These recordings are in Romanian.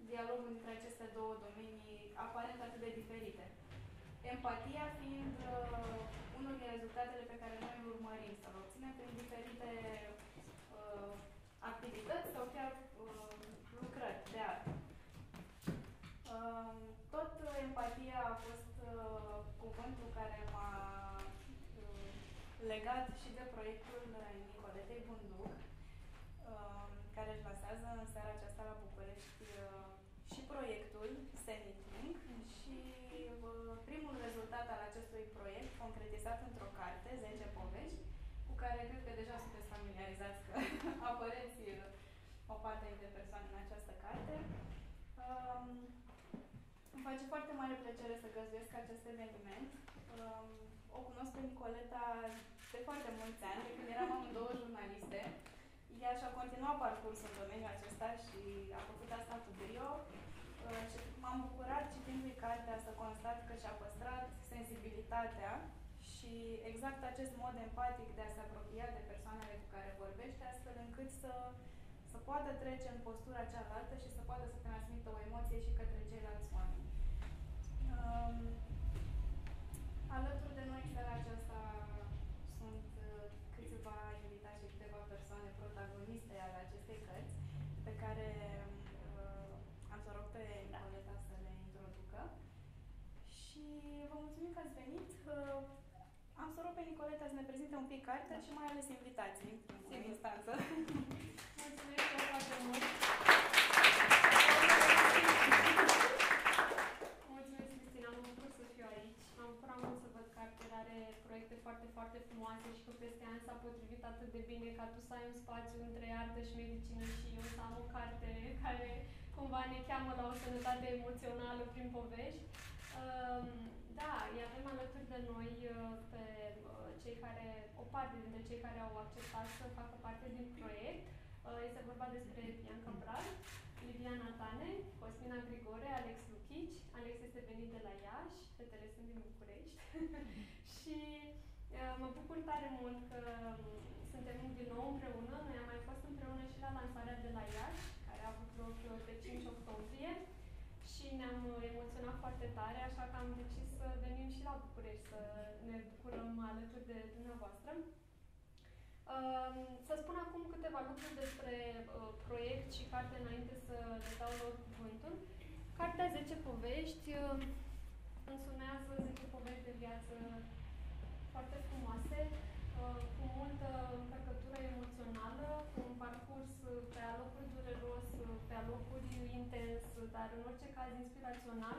dialogul dintre aceste două domenii aparent atât de diferite. Empatia fiind unul din rezultatele pe care noi îl urmărim, să-l obținem prin diferite activități sau chiar lucrări de artă. Tot empatia a fost cuvântul care m-a legat și de proiectul Nicoletei Bunduc, care își lansează în seara aceasta la București și proiectul Seniting și primul rezultat al acestui proiect, concretizat într-o carte, 10 povești, cu care cred că deja sunteți familiarizați că apăreți o parte dintre persoane în această carte. Îmi face foarte mare plăcere să găzduiesc acest eveniment. O cunosc pe Nicoleta de foarte mulți ani, de când eram amândouă jurnaliste. Ea și-a continuat parcursul în domeniul acesta și a făcut asta cu brio. Și m-am bucurat citindu-i cartea să constat că și-a păstrat sensibilitatea și exact acest mod empatic de a se apropia de persoanele cu care vorbește, astfel încât să poată trece în postura cealaltă și să poată să transmită o emoție și către ceilalți oameni. Alături de noi în seara aceasta sunt câțiva invitați și câteva persoane protagoniste ale acestei cărți, pe care am să rog pe Nicoleta să le introducă. Și vă mulțumim că ați venit. Am să rog pe Nicoleta să ne prezinte un pic cartea și mai ales invitații, în instanță. Mulțumesc foarte mult! Mulțumesc, Cristina, mă bucur să fiu aici. M-am bucurat mult să văd cartea, are proiecte foarte, foarte frumoase și că peste ani s-a potrivit atât de bine ca tu să ai un spațiu între artă și medicină și eu să am o carte care cumva ne cheamă la o sănătate emoțională prin povești. Da, îi avem alături de noi pe cei care, o parte dintre cei care au acceptat să facă parte din proiect. Este vorba despre Bianca Brad, Liviana Tane, Cosmina Grigore, Alex Luchici. Alex este venit de la Iași, fetele sunt din București. Și mă bucur tare mult că suntem din nou împreună. Noi am mai fost împreună și la lansarea de la Iași, care a avut loc pe 5 octombrie. Și ne-am emoționat foarte tare, așa că am decis să venim și la București, să ne bucurăm alături de dumneavoastră. Să spun acum câteva lucruri despre proiect și carte înainte să le dau lor cuvântul. Cartea 10 povești însumează 10 povești de viață foarte frumoase, cu multă încărcătură emoțională, cu un parcurs pe alocuri dureros, pe alocuri intens, dar în orice caz inspirațional.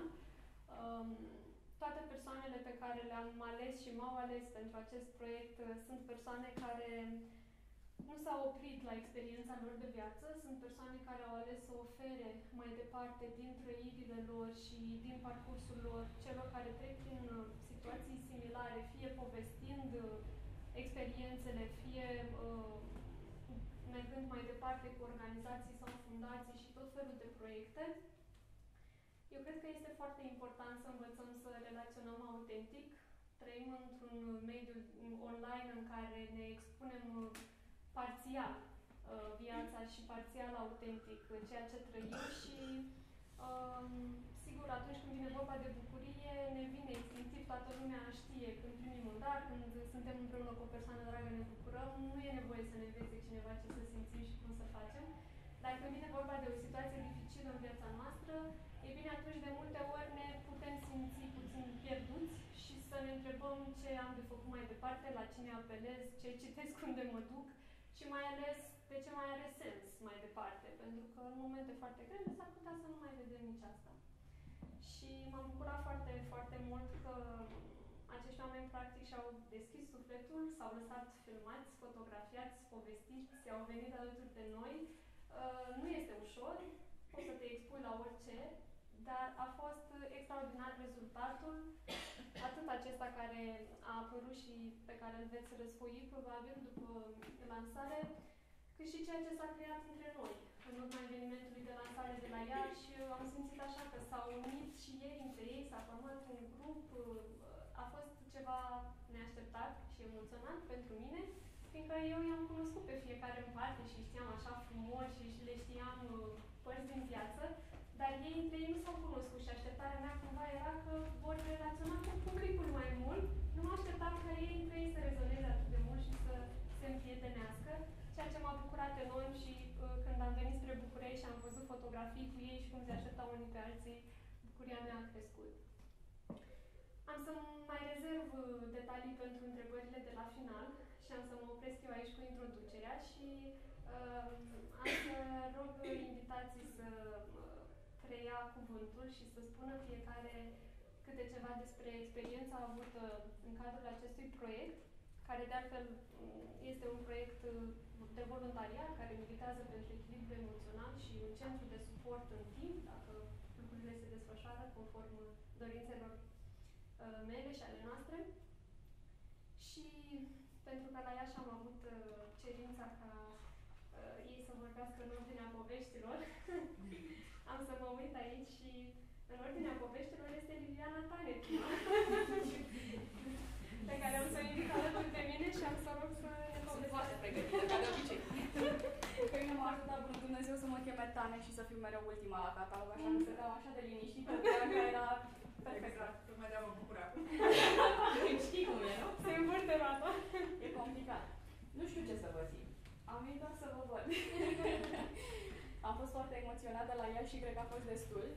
Toate persoanele pe care le-am ales și m-au ales pentru acest proiect sunt persoane care nu s-au oprit la experiența lor de viață, sunt persoane care au ales să ofere mai departe din trăirile lor și din parcursul lor celor care trec prin situații similare, fie povestind experiențele, fie mergând mai departe cu organizații sau fundații și tot felul de proiecte. Eu cred că este foarte important să învățăm să relaționăm autentic. Trăim într-un mediu online în care ne expunem parțial viața și parțial autentic ceea ce trăim și sigur, atunci când vine vorba de bucurie, ne vine instinctiv, toată lumea știe când primim un dar, când suntem împreună cu o persoană dragă, ne bucurăm, nu e nevoie să ne învețe cineva ce să simțim și cum să facem. Dar când vine vorba de o situație dificilă în viața noastră, e bine, atunci de multe ori ne putem simți puțin pierduți și să ne întrebăm ce am de făcut mai departe, la cine apelez, ce citesc, unde mă duc și mai ales de ce mai are sens mai departe, pentru că în momente foarte grele s-ar putea să nu mai vedem nici asta. Și m-am bucurat foarte, foarte mult că acești oameni practic și-au deschis sufletul, s-au lăsat filmați, fotografiați, povestiți, au venit alături de noi. Nu este ușor, poți să te expui la orice, dar a fost extraordinar rezultatul, atât acesta care a apărut și pe care îl veți răsfoi probabil după lansare, cât și ceea ce s-a creat între noi. În urma evenimentului de lansare de la Iași, am simțit așa că s-au unit și ei între ei, s-a format un grup, a fost ceva neașteptat și emoționant pentru mine, fiindcă eu i-am cunoscut pe fiecare în parte și știam așa frumos și le știam părți din viață, dar ei între ei nu s-au cunoscut și așteptarea mea cumva era că vor relaționa cu publicul mai mult. Nu mă așteptam ca ei între ei să rezoneze atât de mult și să se împrietenească, ceea ce m-a bucurat enorm și când am venit spre București și am văzut fotografii cu ei și cum se așteptau unii pe alții, bucuria mea a crescut. Am să mai rezerv detalii pentru întrebările de la final și am să mă opresc eu aici cu introducerea și am să rog invitații să preia cuvântul și să spună fiecare câte ceva despre experiența avută în cadrul acestui proiect, care de altfel este un proiect de voluntariat care militează pentru echilibru emoțional și un centru de suport în timp, dacă lucrurile se desfășoară conform dorințelor mele și ale noastre. Și pentru că la Iași am avut cerința ca ei să vorbească în ordinea poveștilor, am să mă uit aici și în ordinea poveștilor este Liliana Tane, pe care am să o invit alături de mine și am să rog să ne povestească. Sunt foarte pregătită, ca de obicei. Pe mine m-a ajutat Bunul Dumnezeu să mă cheme Tane și să fiu mereu ultima la catalog, așa că stăteam așa de liniștită, că era perfect. Tocmai de-a mă bucura. Știi cum e, nu? Se învârte roata. E complicat. Nu știu ce să vă zic. Am venit doar să vă văd. Am fost foarte emoționată la ea și cred că a fost destul.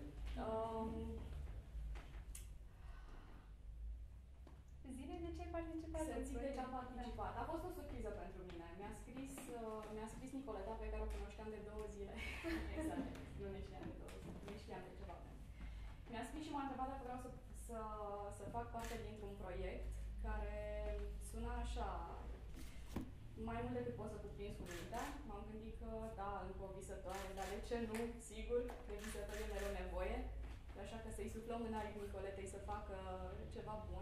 Zile de ce ai participat? Să zic de ce am participat. A fost o surpriză pentru mine. Mi-a scris Nicoleta, pe care o cunoșteam de 2 zile. Exact. Nu ne știam de 2 zile. Nu știam de ceva. Mi-a scris și m-a întrebat dacă vreau să fac parte dintr-un proiect care suna așa, mai mult decât pot să cuprins cuvinte. M-am gândit că, da, încă o visătoare, dar de ce nu? Sigur, de visători e mereu nevoie. Așa că să-i suflăm în aripi Nicoletei să facă ceva bun.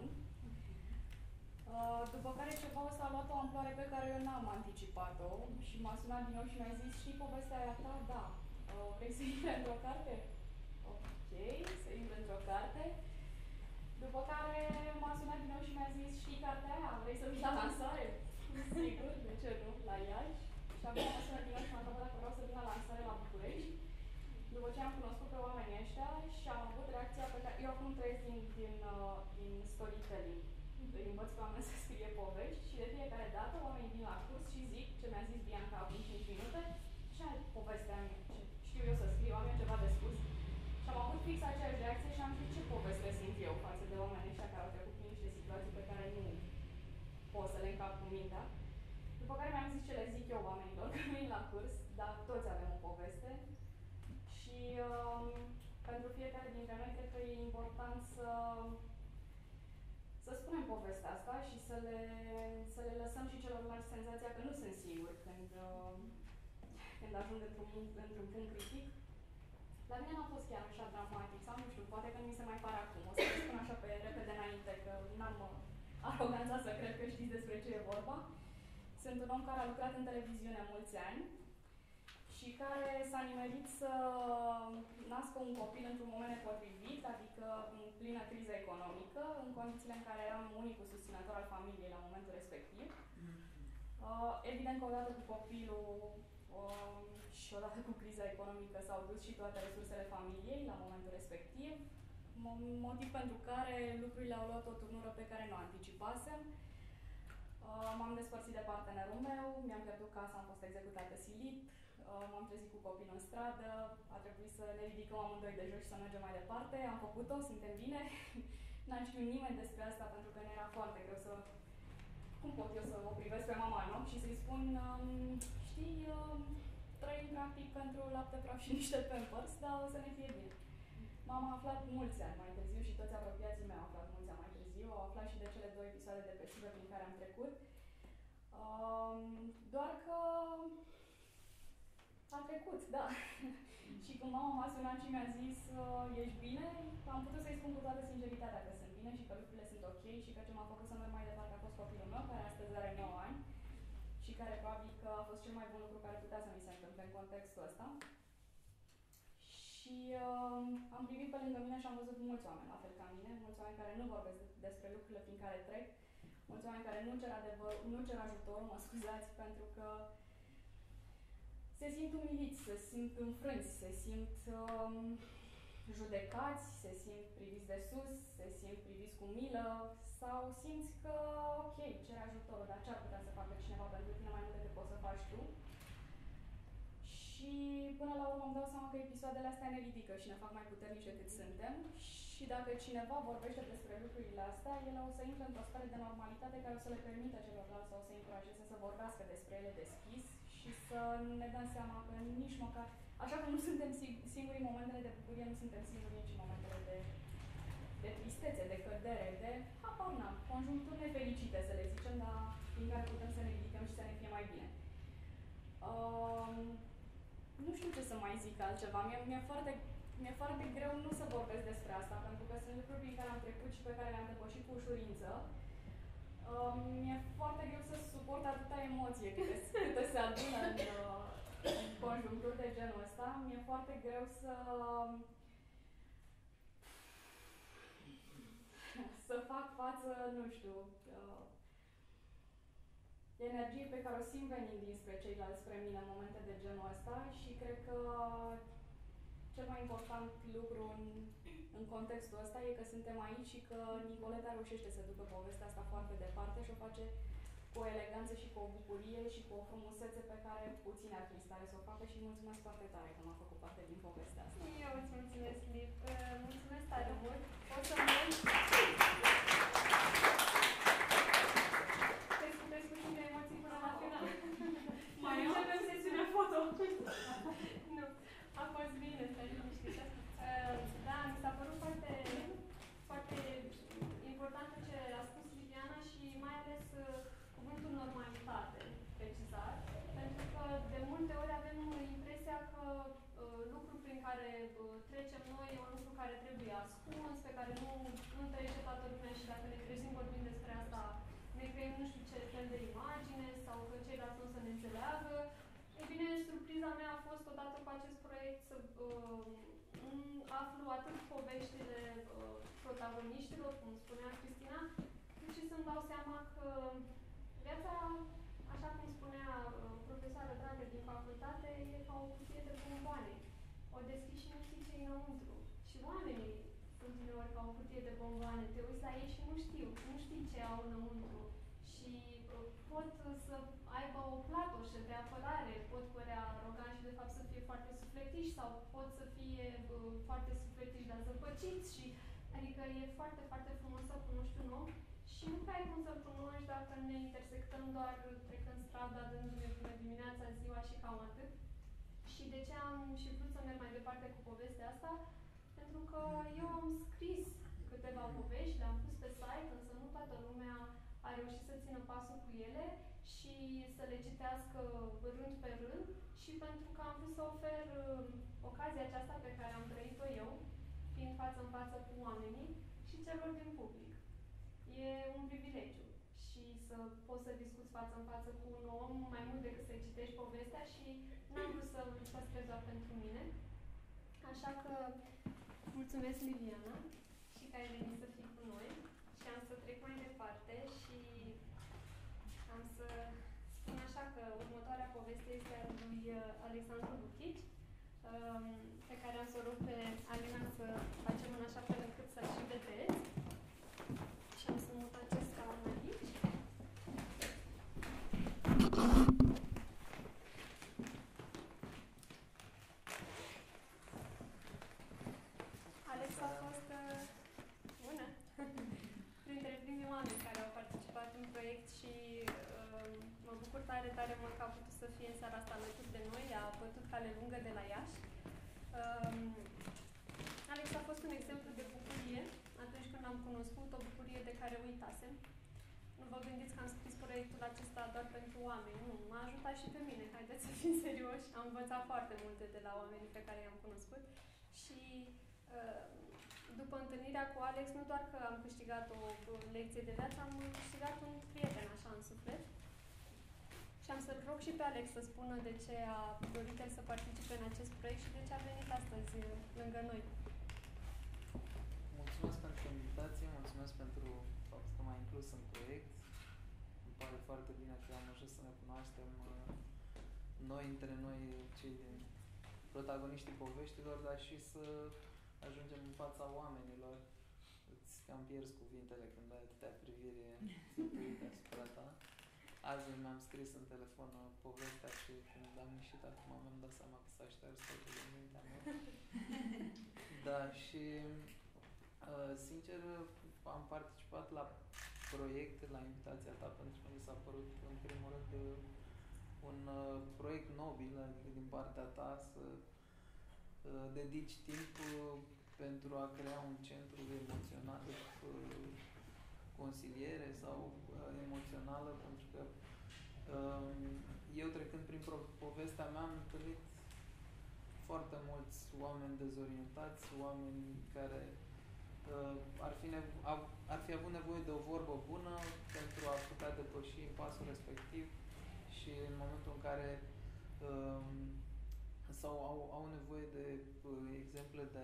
După care ceva ăsta a luat o amploare pe care eu n-am anticipat-o și m-a sunat din nou și mi-a zis: știi povestea aia ta? Da. Vrei să intri într-o carte? Ok, să intri într-o carte. După care m-a sunat din nou și mi-a zis: știi cartea aia? Vrei să vii la lansare? Sigur, de ce nu? La Iași. Și acum m-a sunat din nou și m-a întrebat dacă vreau să vin la lansare la București. După ce am cunoscut pe oamenii ăștia și am avut reacția pe care eu acum trăiesc din storytelling. Îi învăț pe oameni să scrie povești și de fiecare dată oamenii vin la curs și zic ce mi-a zis Bianca acum 5 minute: ce poveste am eu? Știu eu să scriu, am eu ceva de spus. Și am avut fix aceeași reacție și am zis: ce poveste sunt eu față de oamenii ăștia care au trecut prin niște situații pe care nu pot să le încap cu mintea. După care mi-am zis ce le zic eu oamenilor când vin la curs, dar toți avem o poveste. Și pentru fiecare dintre noi cred că e important să spunem povestea asta și să le lăsăm și celorlalți senzația că nu sunt singuri când ajung într-un punct critic. La mine n-a fost chiar așa dramatic, sau nu știu, poate că nu mi se mai pare acum. O să vă spun așa pe repede înainte, că n-am aroganța să cred că știți despre ce e vorba. Sunt un om care a lucrat în televiziune mulți ani și care s-a nimerit să nască un copil într-un moment nepotrivit, adică în plină criză economică, în condițiile în care eram unicul susținător al familiei la momentul respectiv. Evident că odată cu copilul și odată cu criza economică s-au dus și toate resursele familiei la momentul respectiv, motiv pentru care lucrurile au luat o turnură pe care nu o anticipasem. M-am despărțit de partenerul meu, mi-am pierdut casa, am fost executată silit, m-am trezit cu copil în stradă, a trebuit să ne ridicăm amândoi de jos și să mergem mai departe. Am făcut-o, suntem bine. N-am știut nimeni despre asta pentru că ne era foarte greu să... Cum pot eu să o privesc pe mama în ochi și să-i spun: știi, trăim practic pentru lapte praf și niște Pampers, dar o să ne fie bine. Mama a aflat mulți ani mai târziu și toți apropiații mei au aflat mulți ani mai târziu, au aflat și de cele 2 episoade depresive prin care am trecut. Doar că a trecut, da. Și când mama m-a sunat și mi-a zis: ești bine? Am putut să-i spun cu toată sinceritatea că sunt bine și că lucrurile sunt ok și că ce m-a făcut să merg mai departe a fost copilul meu, care astăzi are 9 ani și care probabil că a fost cel mai bun lucru care putea să mi se întâmple în contextul ăsta. Și am privit pe lângă mine și am văzut mulți oameni la fel ca mine, mulți oameni care nu vorbesc despre lucrurile prin care trec, mulți oameni care nu cer ajutor, mă scuzați, pentru că se simt umiliți, se simt înfrânți, se simt judecați, se simt priviți de sus, se simt priviți cu milă sau simți că, ok, cere ajutor, dar ce ar putea să facă cineva pentru tine mai mult decât poți să faci tu? Și până la urmă îmi dau seama că episoadele astea ne ridică și ne fac mai puternici decât suntem și dacă cineva vorbește despre lucrurile astea, ele o să intre într-o stare de normalitate care o să le permită celorlalți sau o să încurajeze să vorbească despre ele deschis și să ne dăm seama că nici măcar, așa cum nu suntem singuri în momentele de bucurie, nu suntem singuri nici în momentele de tristețe, de cădere, de habar n-am, conjuncturi nefericite, să le zicem, dar din care putem să ne ridicăm și să ne fie mai bine. Nu știu ce să mai zic altceva. Mi-e foarte greu nu să vorbesc despre asta, pentru că sunt lucruri prin care am trecut și pe care le-am depășit cu ușurință. Mi-e foarte greu să suport atâta emoție câte se adună în conjuncturi de genul ăsta. Mi-e foarte greu să fac față, nu știu, energie pe care o simt venind dinspre ceilalți spre mine în momente de genul ăsta și cred că cel mai important lucru în contextul ăsta e că suntem aici și că Nicoleta reușește să ducă povestea asta foarte departe și o face cu o eleganță și cu o bucurie și cu o frumusețe pe care puțin ar fi în stare să o facă și mulțumesc foarte tare că m-a făcut parte din povestea asta. Eu îți mulțumesc, Liv. Mulțumesc tare mult. O să merg. Mai începem sesiunea foto. Nu, a fost bine, stai liniștită. Da, mi s-a părut foarte, foarte important ce a spus Liviana și mai ales cuvântul normalitate, precizat, pentru că de multe ori avem impresia că lucrul prin care trecem noi e un lucru care trebuie ascuns, pe care nu înțelege toată lumea și dacă ne trezim vorbind despre asta, ne creăm nu știu ce fel de imagine sau că ceilalți nu o să ne înțeleagă. E bine, surpriza mea a fost odată cu acest proiect să aflu atât poveștile protagoniștilor, cum spunea Cristina, cât și să-mi dau seama că viața, așa cum spunea profesoara dragă din facultate, e ca o cutie de bomboane. O deschizi și nu știi ce e înăuntru. Și oamenii sunt uneori ca o cutie de bomboane. Te uiți la ei și nu știi ce au înăuntru. Și pot să aibă o platoșă de apărare, pot părea aroganți și de fapt să fie foarte sufletiși sau pot să fie foarte sufletiși, dar zăpăciți și adică e foarte, foarte frumos să cunoști un om și nu prea ai cum să-l cunoști dacă ne intersectăm doar trecând strada, dându-ne bună dimineața, ziua și cam atât. Și de ce am și vrut să merg mai departe cu povestea asta? Pentru că eu am scris câteva povești, le-am pus pe site, însă nu toată lumea a reușit să țină pasul cu ele și să le citească rând pe rând și pentru că am vrut să ofer ocazia aceasta pe care am trăit-o eu, fiind față în față cu oamenii și celor din public. E un privilegiu și să poți să discuți față în față cu un om mai mult decât să-i citești povestea și n-am vrut să îl păstrez doar pentru mine. Așa că mulțumesc, Liviana, și că ai venit să fii cu noi și am să trec mai departe și am să spun așa că următoarea poveste este a lui Alexandru Luchici, pe care am să o rog pe Alina să facem în așa fel încât să-l și vedeți. Și am să mut acest scaun aici. Alex a fost bună printre primii oameni care au participat în proiect și mă bucur tare, tare mult că a putut să fie în seara asta alături de noi, a bătut cale lungă de la Iași. Alex a fost un exemplu de bucurie atunci când am cunoscut, o bucurie de care uitasem. Nu vă gândiți că am scris proiectul acesta doar pentru oameni, nu, m-a ajutat și pe mine, haideți să fim serioși, am învățat foarte multe de la oamenii pe care i-am cunoscut și după întâlnirea cu Alex, nu doar că am câștigat o lecție de viață, am câștigat un prieten așa în suflet. Și am să-l rog și pe Alex să spună de ce a dorit el să participe în acest proiect și de ce a venit astăzi lângă noi. Mulțumesc pentru invitație, mulțumesc pentru faptul că m-ai inclus în proiect. Îmi pare foarte bine că am ajuns să ne cunoaștem noi, între noi, cei din protagoniștii poveștilor, dar și să ajungem în fața oamenilor, îți cam pierzi cuvintele când ai atâtea priviri țintuite asupra ta. Azi mi-am scris în telefon povestea și când am ieșit acum mi-am dat seama că s-a șters totul din mintea mea. Da, și sincer am participat la proiect, la invitația ta, pentru că mi s-a părut în primul rând un proiect nobil, adică din partea ta să dedici timp pentru a crea un centru emoțional, de consiliere sau emoțională, pentru că eu trecând prin povestea mea am întâlnit foarte mulți oameni dezorientați, oameni care ar fi avut nevoie de o vorbă bună pentru a putea depăși impasul respectiv și în momentul în care sau au nevoie de exemple de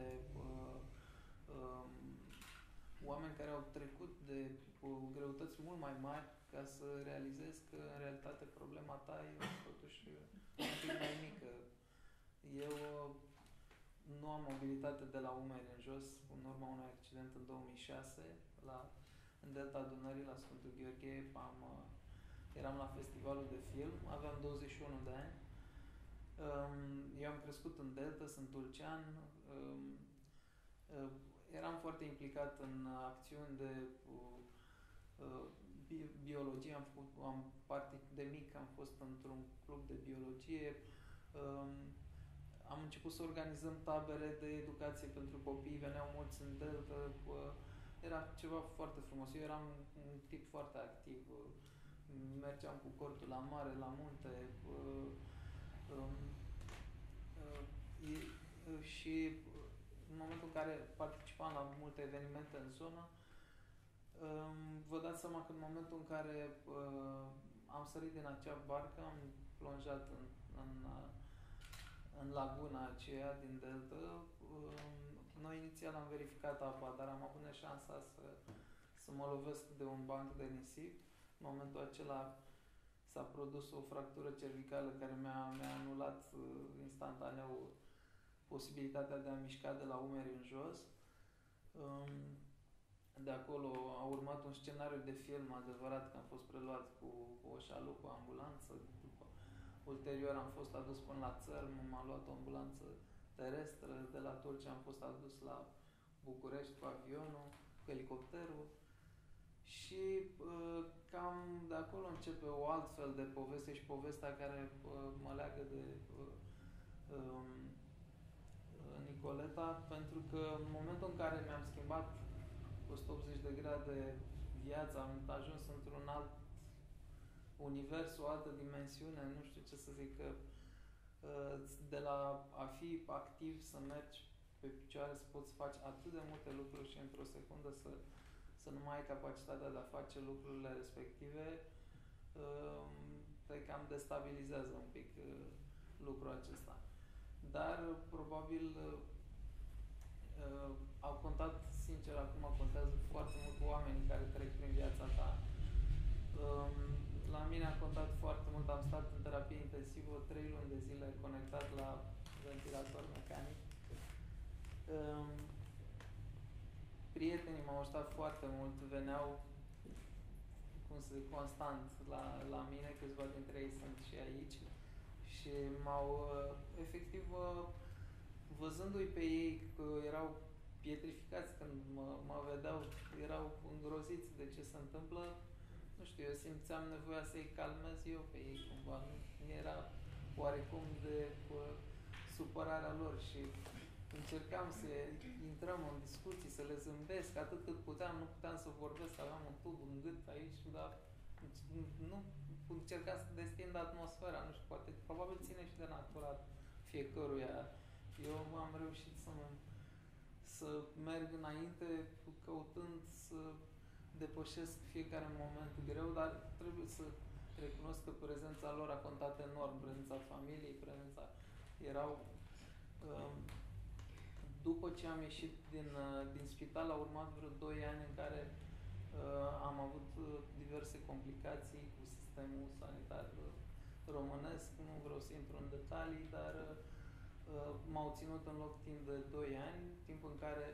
oameni care au trecut de greutăți mult mai mari ca să realizezi că în realitate problema ta e totuși un pic mai mică. Eu nu am mobilitate de la umeri în jos, în urma unui accident în 2006, în Delta Dunării, la Sfântul Gheorghe, eram la festivalul de film, aveam 21 de ani. Eu am crescut în Delta, sunt tulcean, eram foarte implicat în acțiuni de biologie, de mic am fost într-un club de biologie, am început să organizăm tabere de educație pentru copii, veneau mulți în Delta, era ceva foarte frumos. Eu eram un tip foarte activ, mergeam cu cortul la mare, la munte, și în momentul în care participam la multe evenimente în zonă, vă dați seama că în momentul în care am sărit din acea barcă, am plonjat în laguna aceea din Delta. Noi inițial am verificat apa, dar am avut neșansa să mă lovesc de un banc de nisip. În momentul acela s-a produs o fractură cervicală care mi-a anulat instantaneu posibilitatea de a mișca de la umeri în jos. De acolo a urmat un scenariu de film adevărat, că am fost preluat cu o șalupă, ambulanță. Ulterior am fost adus până la țărm, m-a luat o ambulanță terestră, de la Tulcea am fost adus la București cu avionul, cu elicopterul și cam de acolo începe o altfel de poveste și povestea care mă leagă de Nicoleta, pentru că în momentul în care mi-am schimbat 180 de grade viața, am ajuns într-un alt univers, o altă dimensiune, nu știu ce să zic, că de la a fi activ, să mergi pe picioare, să poți face atât de multe lucruri și într-o secundă să nu mai ai capacitatea de a face lucrurile respective, te cam destabilizează un pic lucrul acesta. Dar probabil au contat, sincer, acum contează foarte mult oamenii care trec prin viața ta. La mine a contat foarte mult, am stat în terapie intensivă 3 luni de zile conectat la ventilator mecanic. Prietenii m-au ajutat foarte mult, veneau constant la mine, câțiva dintre ei sunt și aici și m-au efectiv văzându-i pe ei că erau pietrificați când mă vedeau, erau îngroziți de ce se întâmplă. Nu știu, eu simțeam nevoia să-i calmez eu pe ei cumva. Nu era oarecum de supărarea lor și încercam să intrăm în discuții, să le zâmbesc atât cât puteam, nu puteam să vorbesc, aveam un tub în gât aici, dar nu încercam să destind atmosfera, nu știu, poate, probabil ține și de natura fiecăruia. Eu am reușit să merg înainte căutând să depășesc fiecare moment greu, dar trebuie să recunosc că prezența lor a contat enorm, prezența familiei, erau... După ce am ieșit din spital, au urmat vreo 2 ani în care am avut diverse complicații cu sistemul sanitar românesc, nu vreau să intru în detalii, dar m-au ținut în loc timp de 2 ani, timp în care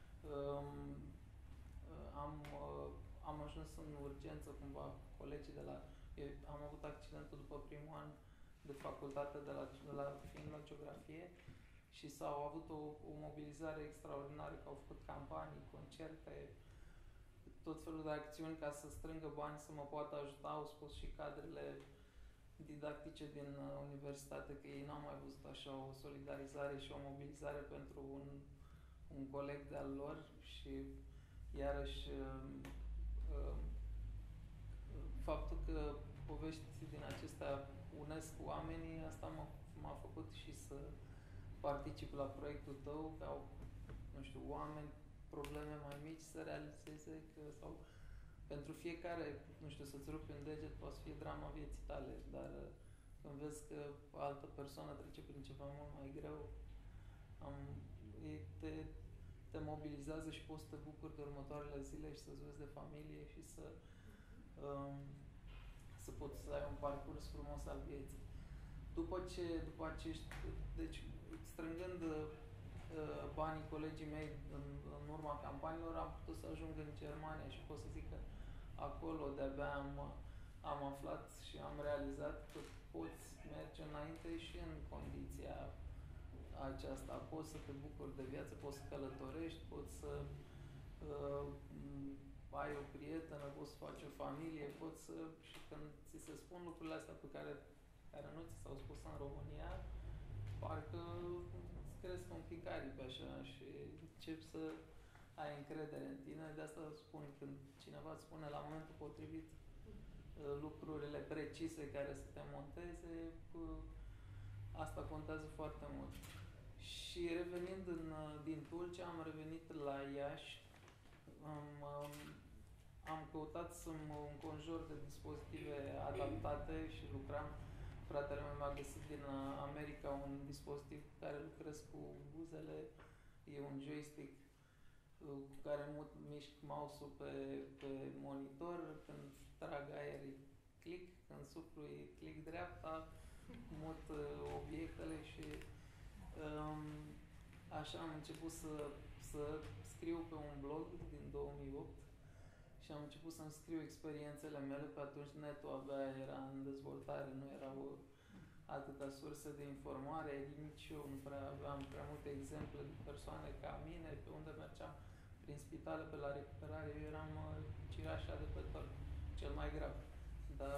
am ajuns în urgență cumva, colegii de la... am avut accidentul după primul an de facultate fiind la geografie și s-au avut o mobilizare extraordinară, că au făcut campanii, concerte, tot felul de acțiuni ca să strângă bani să mă poată ajuta. Au spus și cadrele didactice din universitate că ei n-au mai văzut așa o solidarizare și o mobilizare pentru un coleg de-al lor și iarăși faptul că povești din acestea unesc oamenii, asta m-a făcut și să particip la proiectul tău, că au, nu știu, oameni, probleme mai mici să realizeze că, sau pentru fiecare, nu știu, să-ți rupi un deget poate să fie drama vieții tale, dar când vezi că altă persoană trece prin ceva mult mai greu, te mobilizează și poți să te bucuri de următoarele zile și să-ți vezi de familie și să poți să ai un parcurs frumos al vieții. După acești, deci strângând banii colegii mei în urma campaniilor, am putut să ajung în Germania și pot să zic că acolo de-abia am aflat și am realizat că poți merge înainte și în condiția aceasta. Poți să te bucuri de viață, poți să călătorești, poți să ai o prietenă, poți să faci o familie, poți să... Și când ți se spun lucrurile astea care nu ți s-au spus în România, parcă îți cresc un pic aripi așa și începi să ai încredere în tine. De asta spun, când cineva îți spune la momentul potrivit lucrurile precise care să te monteze, asta contează foarte mult. Și revenind din Tulcea, am revenit la Iași. Am căutat să-mi înconjur de dispozitive adaptate și lucram. Fratele meu m-a găsit din America un dispozitiv cu care lucrez cu buzele. E un joystick cu care mișc mouse-ul pe monitor. Când trag aer e click, când suflu e click dreapta, mut obiectele și așa am început să scriu pe un blog din 2008 și am început să-mi scriu experiențele mele. Pe atunci netul abia era în dezvoltare, nu erau atâtea surse de informare, nici eu nu prea aveam prea multe exemple de persoane ca mine, pe unde mergeam prin spitale, pe la recuperare, eu eram cireașa de pe tort, cel mai grav. Dar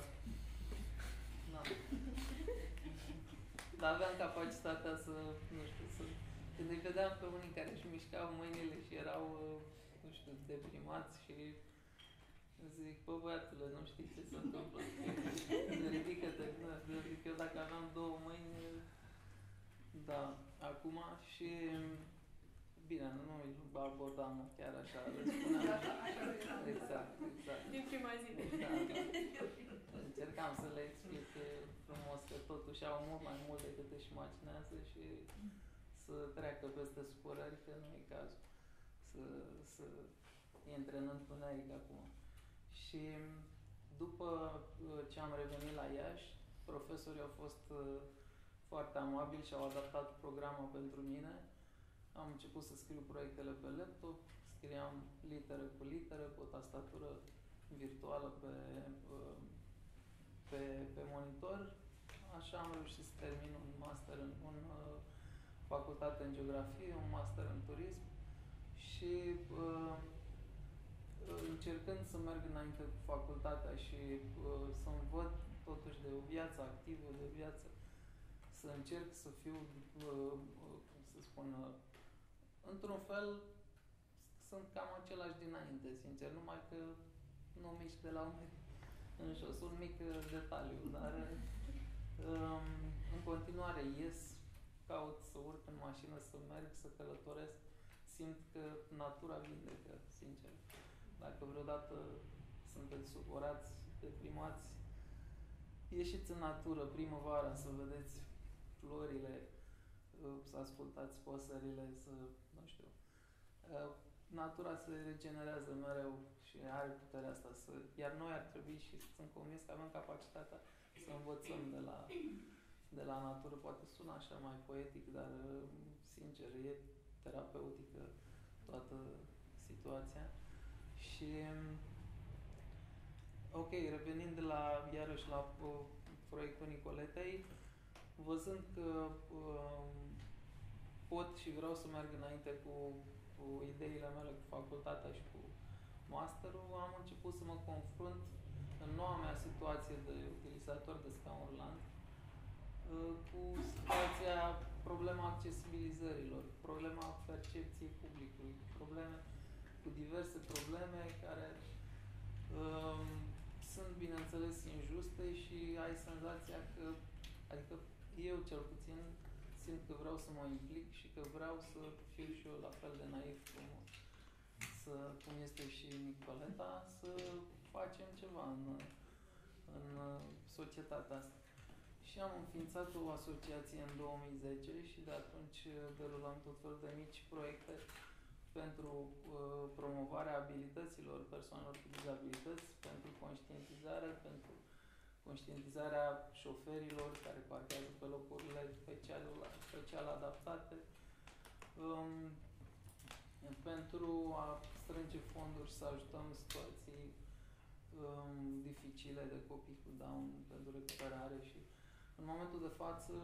aveam capacitatea să, nu știu, când îi vedeam pe unii care își mișcau mâinile și erau, nu știu, deprimați și zic, bă, băiatule, nu știi ce se întâmplă. Ridică-te, zic eu, dacă aveam 2 mâini, da, acum și, bine, nu îi abordam chiar așa, le spuneam. Exact. Din prima zi. Da. Încercam să le explic frumos că totuși au mult mai mult decât își imaginează și să treacă peste supărări, că nu e cazul să intre în întuneric acum. Și după ce am revenit la Iași, profesorii au fost foarte amabili și au adaptat programul pentru mine. Am început să scriu proiectele pe laptop, scriam literă cu literă, pe o tastatură virtuală pe monitor. Așa am reușit să termin un master în facultate în geografie, un master în turism și încercând să merg înainte cu facultatea și să-mi văd totuși de o viață activă, de o viață, să încerc să fiu, cum să spun, într-un fel sunt cam același dinainte, sincer, numai că nu mișc de la umeri în jos, un mic detaliu, dar în continuare ies, caut să urc în mașină, să merg, să călătoresc, simt că natura vindecă, sincer. Dacă vreodată sunteți supărați, deprimați, ieșiți în natură primăvara să vedeți florile, să ascultați păsările, să, nu știu, natura se regenerează mereu și are puterea asta iar noi ar trebui și sunt convins că avem capacitatea să învățăm de la natură. Poate sună așa mai poetic, dar sincer, e terapeutică toată situația. Și ok, revenind iarăși la proiectul Nicoletei, văzând că pot și vreau să merg înainte cu ideile mele, cu facultatea și cu masterul, am început să mă confrunt în noua mea situație de utilizator de scaun rulant cu situația, problema accesibilizărilor, problema percepției publicului, cu diverse probleme care sunt, bineînțeles, injuste și ai senzația că, adică eu cel puțin simt că vreau să mă implic și că vreau să fiu și eu la fel de naiv cum este și Nicoleta, să facem ceva în societatea asta. Și am înființat o asociație în 2010 și de atunci derulăm tot felul de mici proiecte pentru promovarea abilităților persoanelor cu dizabilități, pentru conștientizarea șoferilor care parchează pe locurile special adaptate, pentru a strânge fonduri și să ajutăm situații dificile de copii cu Down pentru recuperare și în momentul de față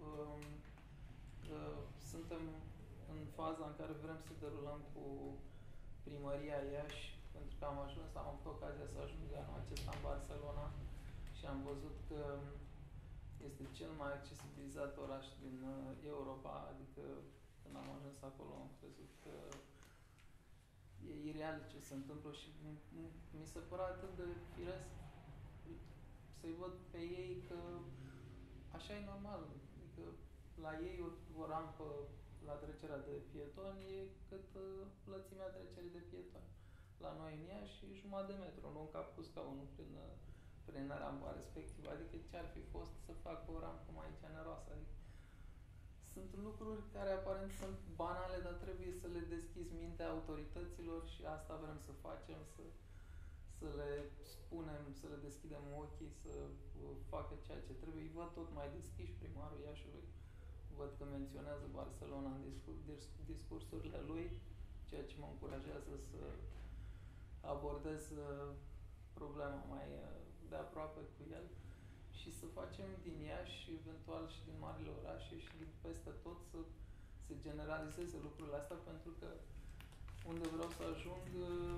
suntem în faza în care vrem să derulăm cu Primăria Iași, pentru că am avut ocazia să ajung anul acesta în Barcelona și am văzut că este cel mai accesibilizat oraș din Europa, adică când am ajuns acolo am crezut că e ireal ce se întâmplă și mi se părea atât de firesc să-i văd pe ei că așa e normal, adică la ei o rampă la trecerea de pietoni e cât lățimea trecerii de pietoni. La noi în Iași și jumătate de metru, nu încap cu scaunul prin rampa respectivă, adică ce-ar fi fost să facă o rampă mai generoasă, adică sunt lucruri care aparent sunt banale, dar trebuie să le deschizi mintea autorităților și asta vrem să facem, să le spunem, să le deschidem ochii, să facă ceea ce trebuie. Îi văd tot mai deschiși, primarul Iașiului, văd că menționează Barcelona în discursurile lui, ceea ce mă încurajează să abordez problema mai de aproape cu el și să facem din Iași și eventual și din marile orașe și din peste tot să se generalizeze lucrurile astea, pentru că unde vreau să ajung,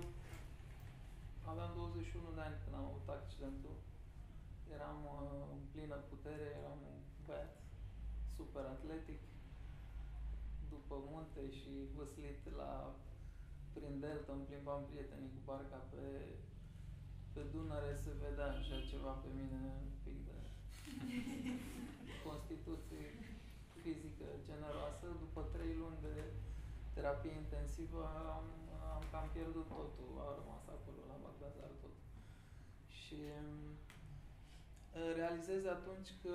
aveam 21 de ani când am avut accidentul. Eram în plină putere, eram un băiat super atletic, după munte și văslit prin Delta, îmi plimbam prietenii cu barca pe Dunăre, se vedea așa ceva pe mine, un pic de constituție fizică generoasă. După 3 luni de terapie intensivă am cam pierdut totul, a rămas acolo la Bagdazar tot. Și realizez atunci că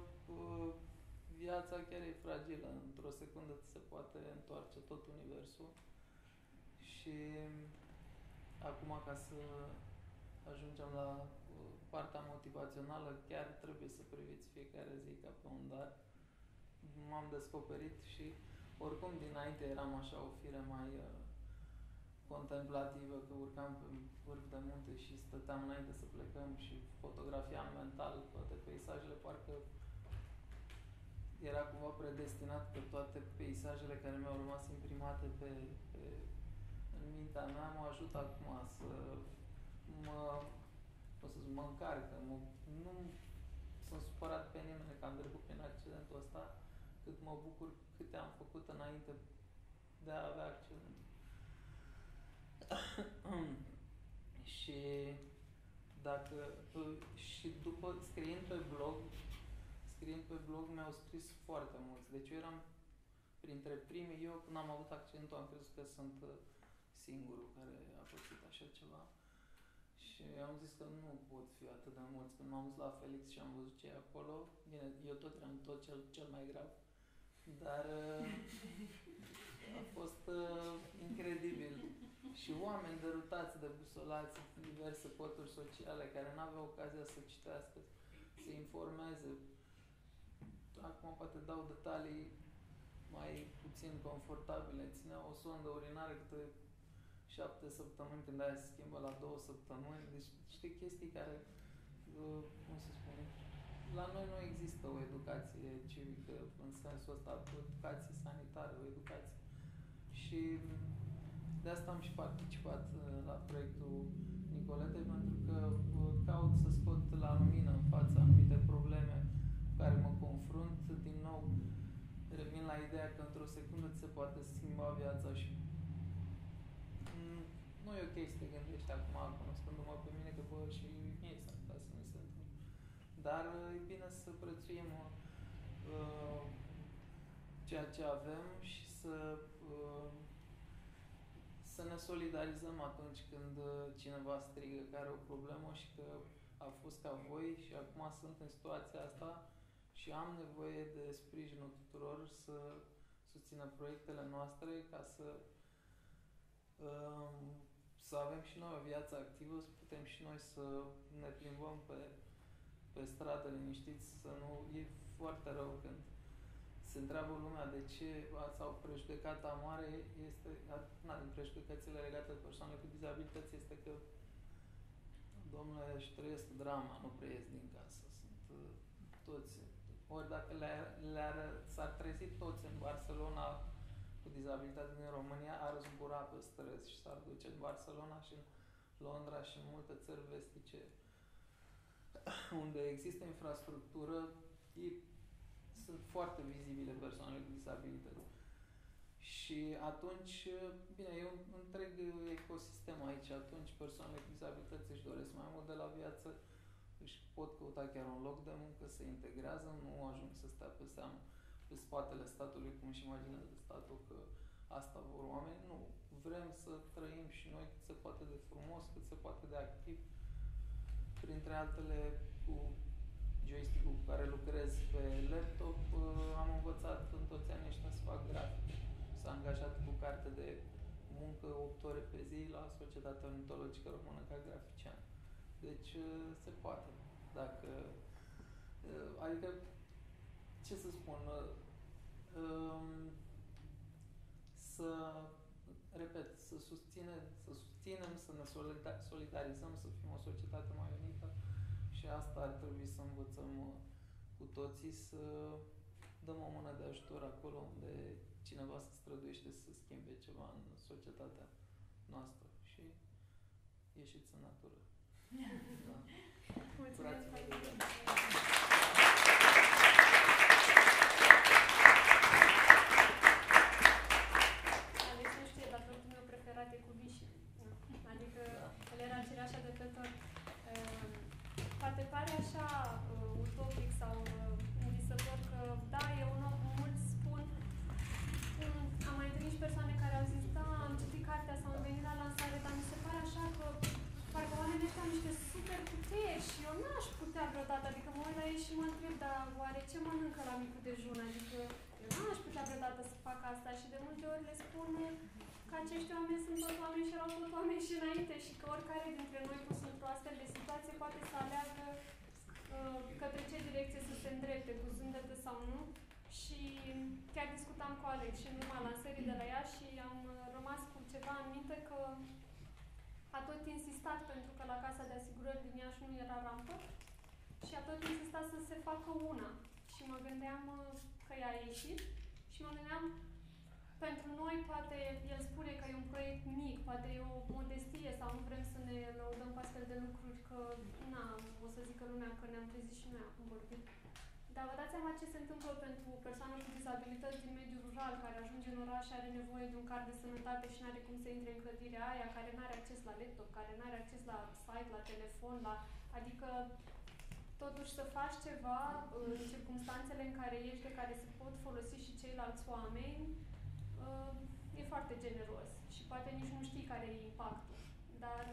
viața chiar e fragilă, într-o secundă ți se poate întoarce tot universul. Și acum, ca să ajungem la partea motivațională, chiar trebuie să priviți fiecare zi ca pe un dar. M-am descoperit și oricum dinainte eram așa o fire mai contemplativă, că urcam pe vârf de munte și stăteam înainte să plecăm și fotografiam mental toate peisajele, parcă era cumva predestinat că toate peisajele care mi-au rămas imprimate în mintea mea mă ajută acum să mă încarcă. Nu sunt supărat pe nimeni că am trecut prin accidentul ăsta, cât mă bucur câte am făcut înainte de a avea accidentul. Și după scriind pe blog mi-au scris foarte mulți. Deci eu eram printre primii. Eu când am avut accidentul am crezut că sunt singurul care a pățit așa ceva. Și am zis că nu pot fi atât de mulți. Când m-am dus la Felix și am văzut ce e acolo, bine, eu tot eram cel mai grav, dar a fost incredibil. Și oameni derutați, debusolați, diverse pături sociale care n-aveau ocazia să citească, să informeze. acum poate dau detalii mai puțin confortabile. Ținea o sondă urinară câte 7 săptămâni, când aia se schimbă la 2 săptămâni. Deci niște chestii care, cum se spune, la noi nu există o educație civică în sensul ăsta, o educație sanitară, o educație. Și de asta am și participat la proiectul Nicoletei, pentru că caut să scot la lumină în fața anumite probleme cu care mă confrunt. Din nou, revin la ideea că într-o secundă ți se poate schimba viața și nu e ok să te gândești acum, cunoscându-mă pe mine, că și mie s-ar putea să mi se întâmple. Dar e bine să prețuim ceea ce avem și să ne solidarizăm atunci când cineva strigă că are o problemă și că a fost ca voi și acum sunt în situația asta și am nevoie de sprijinul tuturor să susțină proiectele noastre ca să avem și noi o viață activă, să putem și noi să ne plimbăm pe stradă liniștiți, să nu... E foarte rău când se întreabă lumea de ce sau prejudecata mare este, una din prejudecățile legate de persoanele cu dizabilități este că, domnule, își trăiesc drama, nu prea ies din casă. Sunt toți. Ori dacă s-ar trezi toți în Barcelona cu dizabilitate din România, ar zbura pe străzi și s-ar duce în Barcelona și în Londra și în multe țări vestice unde există infrastructură, sunt foarte vizibile persoanele cu dizabilități. Și atunci, bine, e un întreg ecosistem aici. Atunci persoanele cu dizabilități își doresc mai mult de la viață, își pot căuta chiar un loc de muncă, se integrează, nu ajung să stea pe spatele statului, cum își imaginează statul că asta vor oameni. Nu. Vrem să trăim și noi cât se poate de frumos, cât se poate de activ. Printre altele, cu joystick-ul cu care lucrez pe laptop, am învățat în toți anii ăștia să fac grafic. S-a angajat cu carte de muncă 8 ore pe zi la Societatea Ornitologică Română ca grafician. Deci se poate. Dacă, adică, ce să spun, să susținem, să ne solidarizăm, să fim o societate mai unită și asta ar trebui să învățăm cu toții, să dăm o mână de ajutor acolo unde cineva se străduiește să schimbe ceva în societatea noastră și ieșiți în natură. Da. Mulțumesc! Alex, nu știe, dar proiectul meu preferat e cu vișii. Adică el era cireașa de pe tort. Poate pare așa utopic sau învisător că, da, e un om, mulți spun, am mai întâlnit și persoane care au zis, da, am citit cartea sau am venit la lansare, dar mi se pare așa că parcă oamenii ăștia au niște super puteri și eu n-aș putea vreodată, adică mă uit la ei și mă întreb, dar oare ce mănâncă la micul dejun? Adică eu n-aș putea vreodată să fac asta și de multe ori le spun că acești oameni sunt tot oameni și erau tot oameni și înainte și că oricare dintre noi pus într-o astfel de situație poate să aleagă către ce direcție să se îndrepte, cu zâmbete sau nu. Și chiar discutam cu Alex și în urma lansării de la ea și am rămas cu ceva în minte că a tot insistat, pentru că la casa de asigurări din Iași nu era rampă și a tot insistat să se facă una. Și mă gândeam că ea a ieșit și mă gândeam, pentru noi poate, el spune că e un proiect mic, poate e o modestie sau nu vrem să ne lăudăm cu astfel de lucruri, că na, o să zică lumea că ne-am trezit și noi acum vorbim. Dar vă dați seama ce se întâmplă pentru o persoană cu dizabilități din mediul rural, care ajunge în oraș și are nevoie de un card de sănătate și nu are cum să intre în clădirea aia, care nu are acces la laptop, care nu are acces la site, la telefon, adică totuși să faci ceva în circumstanțele în care ești, de care se pot folosi și ceilalți oameni, e foarte generos și poate nici nu știi care e impactul, dar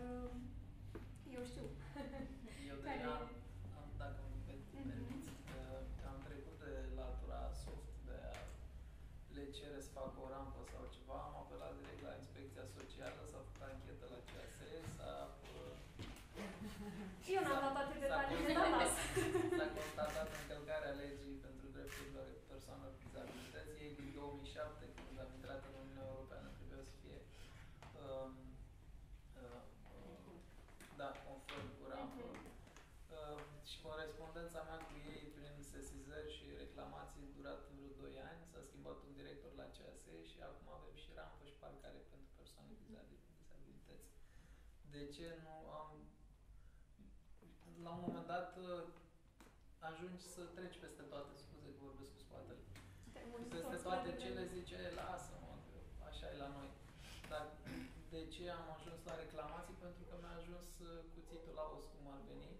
eu știu. Eu dacă îmi permiți, am trecut de latura soft de a le cere să facă o rampă sau ceva, am apelat direct la Inspecția Socială, s-a făcut anchetă la CAS, eu n-am dat toate detaliile, dar las. S-a constatat încălcarea legii pentru drepturile 2007, când am intrat în Uniunea Europeană, trebuia să fie da, conform cu rampă. Și corespondența mea cu ei prin sesizări și reclamații durat vreo 2 ani. S-a schimbat un director la CAS și acum avem și rampă și parcare pentru persoane cu dizabilități. De ce nu am... La un moment dat ajungi să treci peste toate, scuze că vorbesc cu spatele. Peste toate cele zice, lasă-mă, că așa e la noi. Dar de ce am ajuns la reclamații? Pentru că mi-a ajuns cuțitul la os, cum ar veni.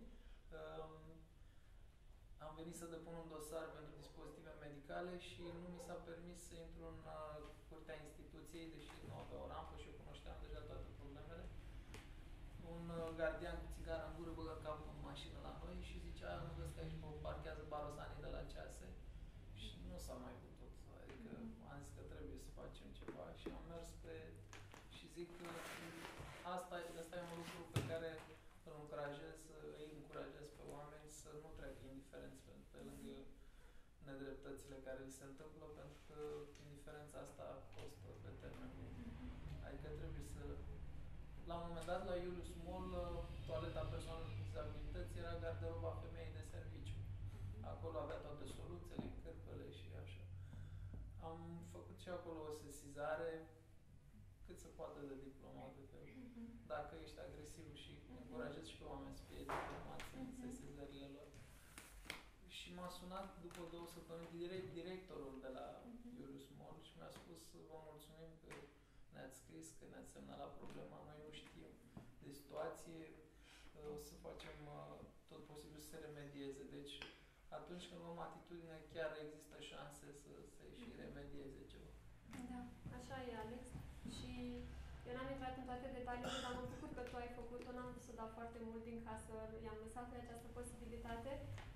Am venit să depun un dosar pentru dispozitive medicale și nu mi s-a permis să intru în curtea instituției, deși nu avea o rampă și eu cunoșteam deja toate problemele. Un gardian cu țigară în gură băga capul în mașină la noi și zicea, nu vezi că aici parchează barosanii de la CASE? Și nu s-a mai putut. Adică am zis că trebuie să facem ceva și am mers pe... și zic că asta e un lucru pe care îi încurajez pe oameni să nu treacă indiferenți pe lângă nedreptățile care li se întâmplă, pentru că indiferența asta costă pe termen lung. Adică trebuie să... La un moment dat, la Julius Mall, toaleta persoanelor cu dizabilități era garderoba femeii de serviciu. Acolo avea toate soluțiile, cârpele și așa. Am făcut și acolo o sesizare cât se poate de diplomată, că dacă ești agresiv și încurajezi și pe oameni să fie diplomați în sesizările lor. Și m-a sunat după 2 săptămâni directorul de la Julius Mall și mi-a spus, vă mulțumim că ne-ați scris, că ne-ați semnalat problema, noi nu știm de situație, o să facem tot posibil să se remedieze. Deci, atunci când luăm atitudine, chiar există șanse să se și remedieze ceva. Da, așa e, Alex. Și eu n-am intrat în toate detaliile, dar mă bucur că tu ai făcut-o, n-am vrut să dau foarte mult din casă, i-am lăsat pe această posibilitate.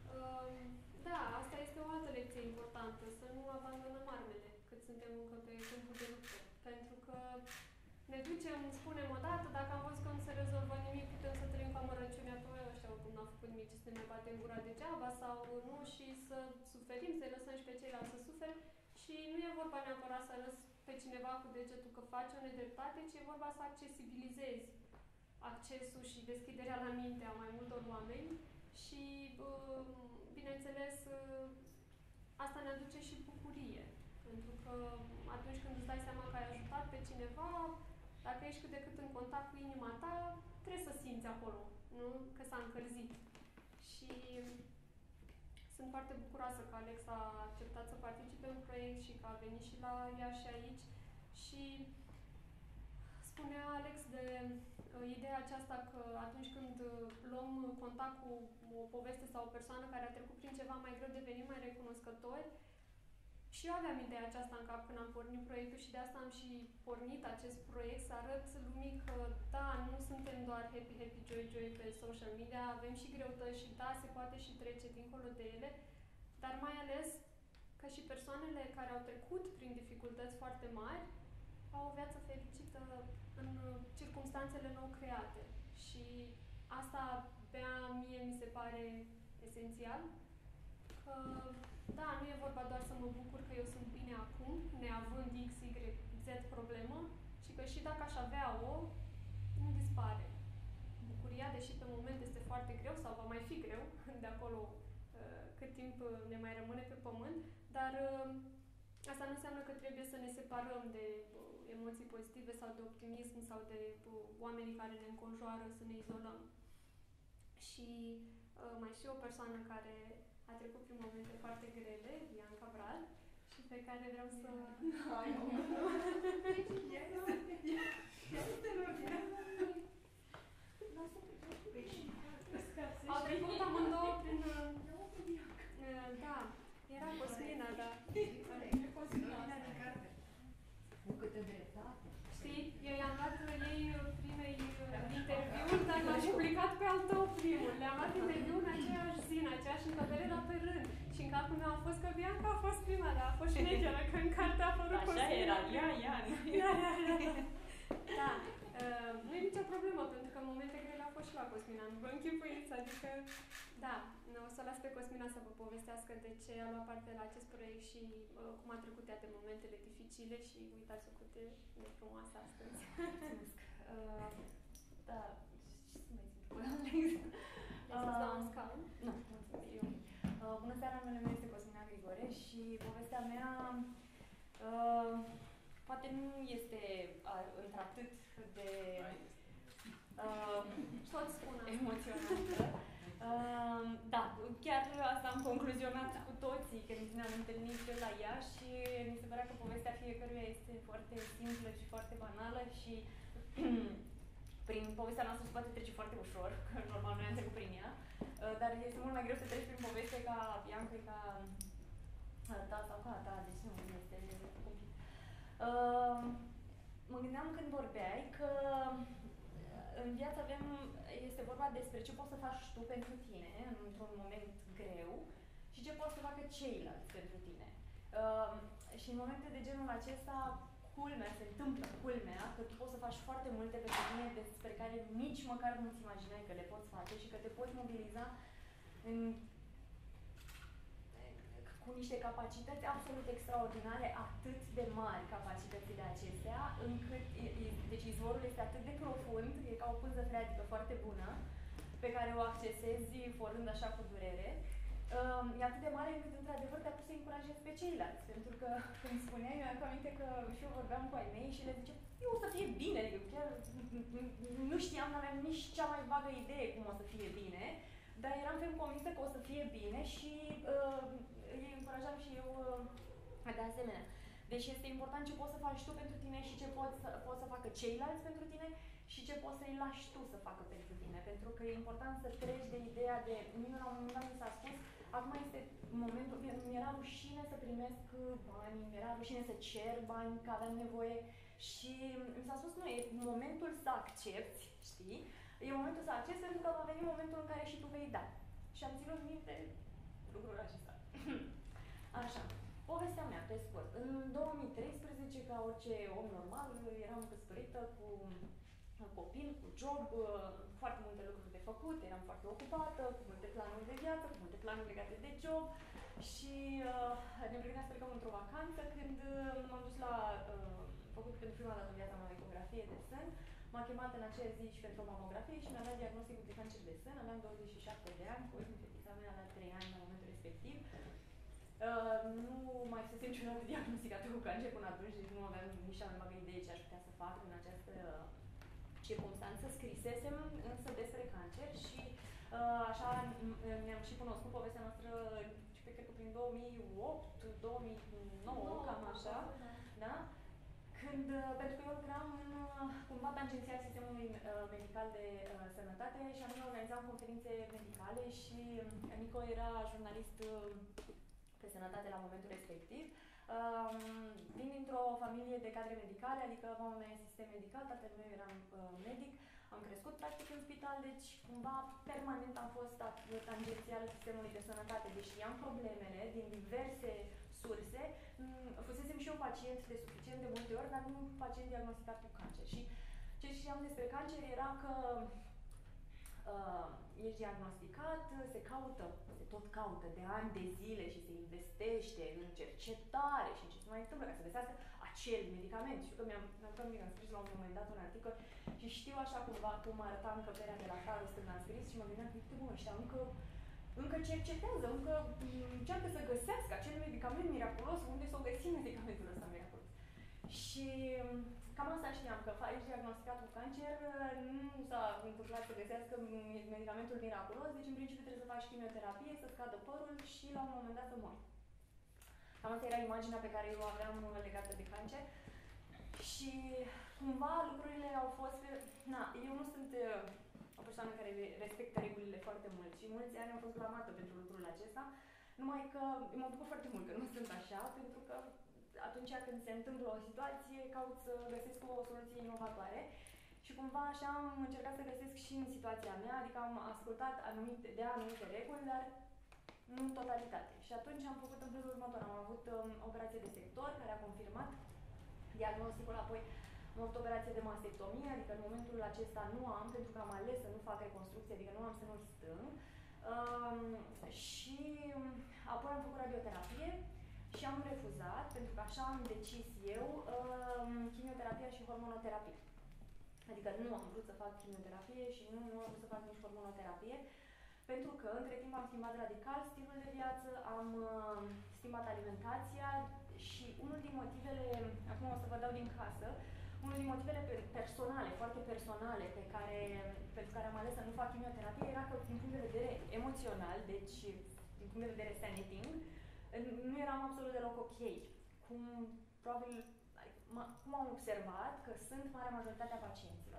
Da, asta este o altă lecție importantă, să nu abandonăm armele cât suntem încă pe câmpul de luptă. Pentru că ne ducem, spunem odată, dacă am văzut că nu se rezolvă nimic, putem să trăim cu amărăciunea pe ăștia, cum n-au făcut nimic, să ne mai batem gura degeaba sau nu, și să suferim, să-i lăsăm și pe ceilalți să sufere. Și nu e vorba neapărat să arăți pe cineva cu degetul că face o nedreptate, ci e vorba să accesibilizezi accesul și deschiderea la minte a mai multor oameni și, bineînțeles, asta ne aduce și bucurie. Pentru că atunci când îți dai seama că ai ajutat pe cineva, dacă ești cât de cât în contact cu inima ta, trebuie să simți acolo, nu? Că s-a încălzit. Și sunt foarte bucuroasă că Alex a acceptat să participe în proiect și că a venit și la Iași aici. Și spunea Alex de ideea aceasta că atunci când luăm contact cu o poveste sau o persoană care a trecut prin ceva mai greu, devenim mai recunoscători. Și eu aveam ideea aceasta în cap când am pornit proiectul și de asta am și pornit acest proiect, să arăt lumii că, da, nu suntem doar happy, happy, joy, joy pe social media, avem și greutăți și, da, se poate și trece dincolo de ele, dar mai ales că și persoanele care au trecut prin dificultăți foarte mari au o viață fericită în circumstanțele nou create. Și asta mie mi se pare esențial, că da, nu e vorba doar să mă bucur că eu sunt bine acum, neavând X, Y, Z problemă, ci că și dacă aș avea-o, nu dispare. Bucuria, deși pe moment este foarte greu sau va mai fi greu, de acolo cât timp ne mai rămâne pe pământ, dar asta nu înseamnă că trebuie să ne separăm de emoții pozitive sau de optimism sau de oamenii care ne înconjoară, să ne izolăm. Și mai și o persoană care a trecut prin momente foarte grele, Bianca Brad, și pe care vreau să... Hai, nu! Au trecut amândouă prin... Da, era Cosmina, da. Cu câtă dreptate. Știi, eu i-am luat ei primei interviuri, dar l-am publicat pe al tău primul. Le-am luat interviul în aceeași zi, în aceeași încăpere, dar pe rând. Și în capul meu a fost că Bianca a fost prima, dar a fost șmecheră, că în carte a apărut Cosmina. Așa era, ia. Da, nu e nicio problemă, pentru că în momente grele a fost și la Cosmina, nu vă închipuiți, adică, da, o să las pe Cosmina să vă povestească de ce a luat parte la acest proiect și cum a trecut ea de momentele dificile. dificile și uitați-o cât de frumoasă astăzi. Mulțumesc. Da, ce să mai zic? Alex? Să-ți dau un scaun? Nu, mulțumesc. Eu. Bună seara, numele meu este Cosmina Grigore și povestea mea poate nu este într-atât de emoționantă. Da, chiar asta am concluzionat cu toții când ne-am întâlnit la ea și mi se părea că povestea fiecăruia este foarte simplă și foarte banală și prin povestea noastră se poate trece foarte ușor, că normal noi am trecut prin ea, dar este mult mai greu să treci prin poveste ca Bianca, ca ta sau ca ta, deci nu este complicat. Mă gândeam când vorbeai că în viață este vorba despre ce poți să faci tu pentru tine într-un moment greu și ce poți să facă ceilalți pentru tine. Și în momente de genul acesta, se întâmplă culmea că tu poți să faci foarte multe pentru tine despre care nici măcar nu-ți imaginai că le poți face și că te poți mobiliza cu niște capacități absolut extraordinare, atât de mari capacitățile acestea, încât deci izvorul este atât de profund, e ca o pânză freatică foarte bună, pe care o accesezi forând așa cu durere. E atât de mare încât, într-adevăr, te-a pus să încurajezi pe ceilalți. Pentru că, când spuneai, mi-am aminte că și eu vorbeam cu ai mei și le ziceam, eu o să fie bine, adică chiar nu știam, nu aveam nici cea mai vagă idee cum o să fie bine, dar eram ferm convinsă că o să fie bine și îi încurajam și eu de asemenea. Deci este important ce poți să faci tu pentru tine și ce poți să facă ceilalți pentru tine și ce poți să-i lași tu să facă pentru tine. Pentru că e important să treci de ideea de, mie la un moment dat mi s-a spus, acum este momentul, mi-era rușine să primesc bani, mi-era rușine să cer bani, că aveam nevoie și mi s-a spus, nu, e momentul să accepti, știi? E momentul să accepti pentru că va veni momentul în care și tu vei da. Și am ținut minte lucrul acesta. Așa. Povestea mea, pe scurt. În 2013, ca orice om normal, eram căsătorită cu copil, cu job, foarte multe lucruri de făcut, eram foarte ocupată, cu multe planuri de viață, cu multe planuri legate de job și ne pregăteam să plecăm într-o vacanță când m-am dus la făcut pentru prima dată în viața mea ecografie de sân. M-a chemat în acea zi și pentru o mamografie și mi-a dat diagnosticul de cancer de sân. Aveam 27 de ani, cu fetița mea la 3 ani la momentul respectiv. Nu mai fusesem niciodată diagnosticată cu cancer până atunci, deci nu aveam nici cea mai vagă idee ce aș putea să fac în această circumstanță. Scrisesem însă despre cancer și așa ne-am și cunoscut povestea noastră, cred că prin 2008, 2009, cam așa, da? Când, pentru că eu lucram cumva tangențial sistemului medical de sănătate și anume organizam conferințe medicale și Nico era jurnalist pe sănătate la momentul respectiv. Vin dintr-o familie de cadre medicale, adică mama mea e sistem medical, tatăl meu era medic, am crescut practic în spital, deci cumva permanent am fost tangențial sistemului de sănătate, deși știam problemele din diverse surse, fusesem și eu pacient de suficient de multe ori, dar nu pacient diagnosticat cu cancer. Și ce știam despre cancer era că ești diagnosticat, se tot caută de ani de zile și se investește în cercetare și în ce se mai întâmplă ca să găsească acel medicament. Și că mi-am scris la un moment dat un articol și știu așa cumva cum arăta încăperea de la Carus când am scris și mă gândeam că uite, ăștia încă cercetează, încă încearcă să găsească acel medicament miraculos, unde s-o găsim medicamentul ăsta miraculos. Și cam asta știam, că ești diagnosticat cu cancer, nu s-a întâmplat să găsească medicamentul miraculos, deci în principiu trebuie să faci chimioterapie, să scadă părul și la un moment dat să mori. Cam asta era imaginea pe care eu o aveam legată de cancer. Și cumva lucrurile au fost... eu nu sunt o persoană care respectă regulile foarte mult și mulți ani am fost blamată pentru lucrul acesta, numai că mă bucur foarte mult că nu sunt așa, pentru că atunci când se întâmplă o situație, caut să găsesc o soluție inovatoare și cumva așa am încercat să găsesc și în situația mea, adică am ascultat anumite reguli, dar nu în totalitate. Și atunci am făcut în felul următor. Am avut operație de sector care a confirmat diagnosticul, apoi am avut operație de mastectomie, adică în momentul acesta nu am, pentru că am ales să nu fac reconstrucție, adică nu am sânul stâng. Și apoi am făcut radioterapie. Și am refuzat, pentru că așa am decis eu, chimioterapia și hormonoterapie. Adică nu am vrut să fac chimioterapie și nu am vrut să fac nici hormonoterapie, pentru că între timp am schimbat radical stilul de viață, am schimbat alimentația și unul din motivele, acum o să vă dau din casă, unul din motivele personale, foarte personale, pentru care am ales să nu fac chimioterapie era că din punct de vedere emoțional, deci din punct de vedere saniting, nu eram absolut deloc ok. Probabil, cum am observat că sunt marea majoritatea pacienților.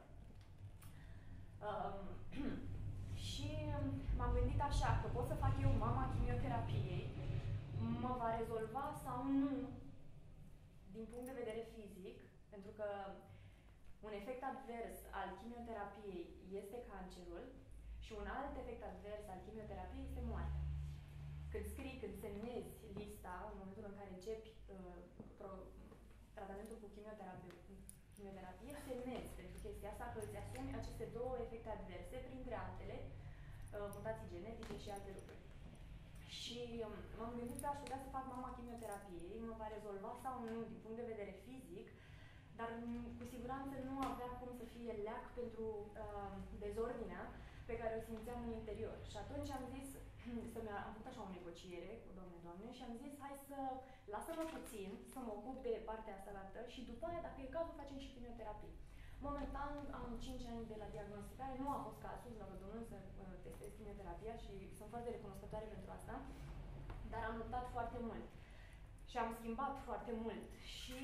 Și m-am gândit așa, că pot să fac eu mama chimioterapiei, mă va rezolva sau nu din punct de vedere fizic, pentru că un efect advers al chimioterapiei este cancerul și un alt efect advers al chimioterapiei este moartea. Când semnezi lista, în momentul în care începi tratamentul cu chimioterapie, semnezi pentru chestia asta că îți asumi aceste două efecte adverse, printre altele, mutații genetice și alte lucruri. Și m-am gândit că aș putea să fac mama chimioterapiei, mă va rezolva sau nu din punct de vedere fizic, dar cu siguranță nu avea cum să fie leac pentru dezordinea pe care o simțeam în interior. Și atunci am zis, am făcut așa o negociere cu Doamne, și am zis, hai să lasă-mă puțin, să mă ocup de partea asta și după aia, dacă e cazul, facem și chimioterapie. Momentan am 5 ani de la diagnosticare, nu a fost cazul, la Domnul, să testez chimioterapia și sunt foarte recunoscătoare pentru asta, dar am luptat foarte mult și am schimbat foarte mult și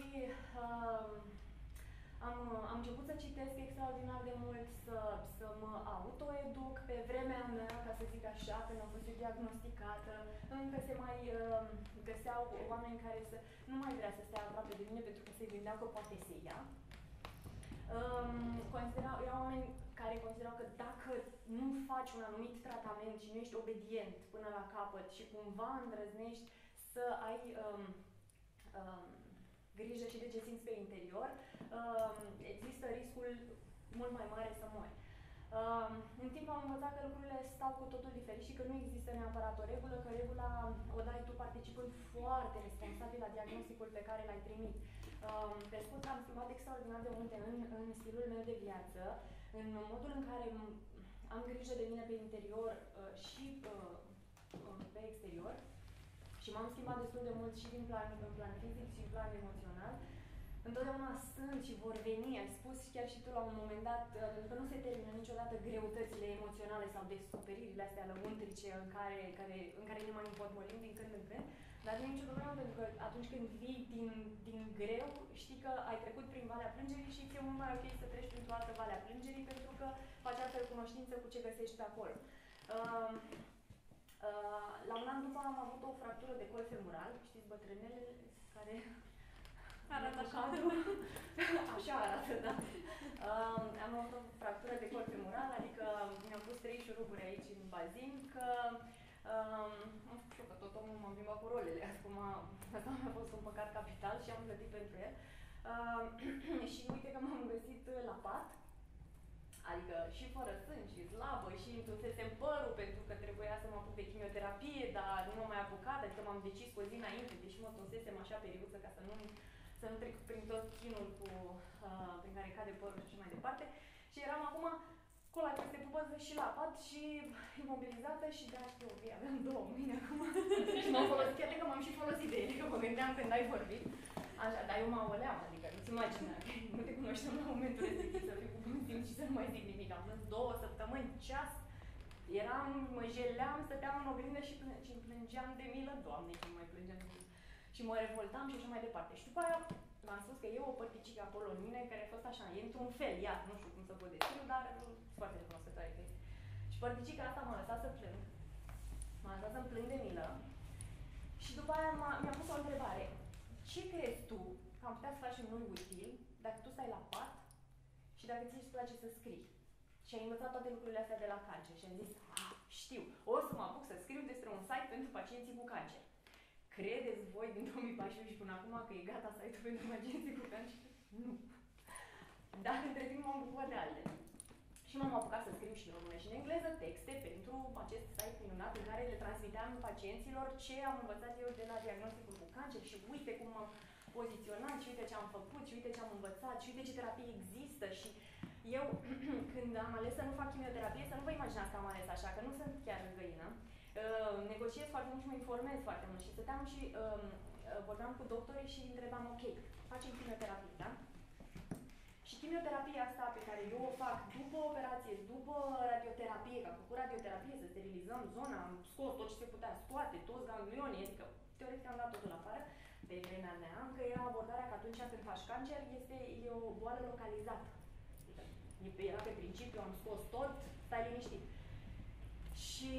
am început să citesc extraordinar de mult, să mă autoeduc pe vremea mea, ca să zic așa, când am fost diagnosticată. Încă se mai găseau oameni care nu mai vrea să stea aproape de mine pentru că se gândeau că poate se ia. Erau oameni care considerau că dacă nu faci un anumit tratament și nu ești obedient până la capăt și cumva îndrăznești să ai grijă și de ce simți pe interior, există riscul mult mai mare să mori. În timp am învățat că lucrurile stau cu totul diferit și că nu există neapărat o regulă, că regula o dai tu participând foarte responsabil la diagnosticul pe care l-ai primit. Pe scurt, am schimbat extraordinar de multe în stilul meu de viață, în modul în care am grijă de mine pe interior și pe exterior. Și m-am schimbat destul de mult și în plan fizic și în plan emoțional. Întotdeauna sunt și vor veni, ai spus chiar și tu la un moment dat, pentru că nu se termină niciodată greutățile emoționale sau descoperirile astea lăuntrice în care ne mai împotmolim din când în când, dar nu e nicio problemă, pentru că atunci când vii din greu, știi că ai trecut prin Valea Plângerii și ți-e mult mai ok să treci printr-o altă Valea Plângerii, pentru că faci altă cunoștință cu ce găsești pe acolo. La un an după am avut o fractură de col femoral, știți bătrânele care arată așa. Așa arată, da. Am avut o fractură de col femoral, adică mi-am pus 3 șuruburi aici în bazin, că am spus că tot omul m-am plimbat cu rolele. Acum, asta mi-a fost un păcat capital și am plătit pentru el. Și uite că m-am găsit la pat, adică și fără sânge, și slabă, și întunsesem părul pentru că trebuia să mă apuc de chimioterapie, dar nu m-am mai apucat, adică m-am decis cu o zi înainte, deși mă tunsesem așa periuță ca să nu trec prin tot chinul prin care cade părul și așa mai departe. Și eram acum cu la peste pupăză și la pat și imobilizată și de știu, aveam 2 mâini acum. Și m-am folosit, chiar că m-am și folosit de ele, că mă gândeam când ai vorbit. Așa, dar eu mă aoleam, adică nu-ți imagina, nu te cunoșteam la momentul respectiv să fiu cu bun simț și să nu mai zic nimic. Am plâns 2 săptămâni, ceas, mă jeleam, stăteam în oglindă și plângeam de milă, Doamne, cum mai plângeam de milă. Și mă revoltam și așa mai departe. Și după aia m-am spus că e o părticică acolo în mine care a fost așa, e într-un fel, iar nu știu cum să vă descriu, dar sunt foarte recunoscătoare că este. Și părticica asta m-a lăsat să plâng, m-a lăsat să-mi plâng de milă și după aia mi-a pus o întrebare. Ce crezi tu că am putea să facem noi util dacă tu stai la pat și dacă ți-și place să scrii? Și ai învățat toate lucrurile astea de la cancer și am zis, știu, o să mă apuc să scriu despre un site pentru pacienții cu cancer. Credeți voi din 2014 și până acum că e gata site-ul pentru pacienții cu cancer? Nu. Dar între timp m-am bucurat de altele. Și m-am apucat să scriu și în română și în engleză texte pentru acest site minunat în care le transmiteam pacienților ce am învățat eu de la diagnosticul cu cancer și uite cum m-am poziționat și uite ce am făcut și uite ce am învățat și uite ce terapie există. Și eu, când am ales să nu fac chimioterapie, să nu vă imaginați că am ales așa, că nu sunt chiar găină, negociez foarte mult și mă informez foarte mult și stăteam și vorbeam cu doctorii și îi întrebam, ok, facem chimioterapie, da? Și chimioterapia asta pe care eu o fac după operație, după radioterapie, că am făcut radioterapie, să sterilizăm zona, am scos tot ce se putea scoate, toți ganglionii, adică teoretic am dat totul afară, pe vremea mea, încă era abordarea că atunci când faci cancer, e o boală localizată. Adică era pe principiu, am scos tot, stai liniștit. Și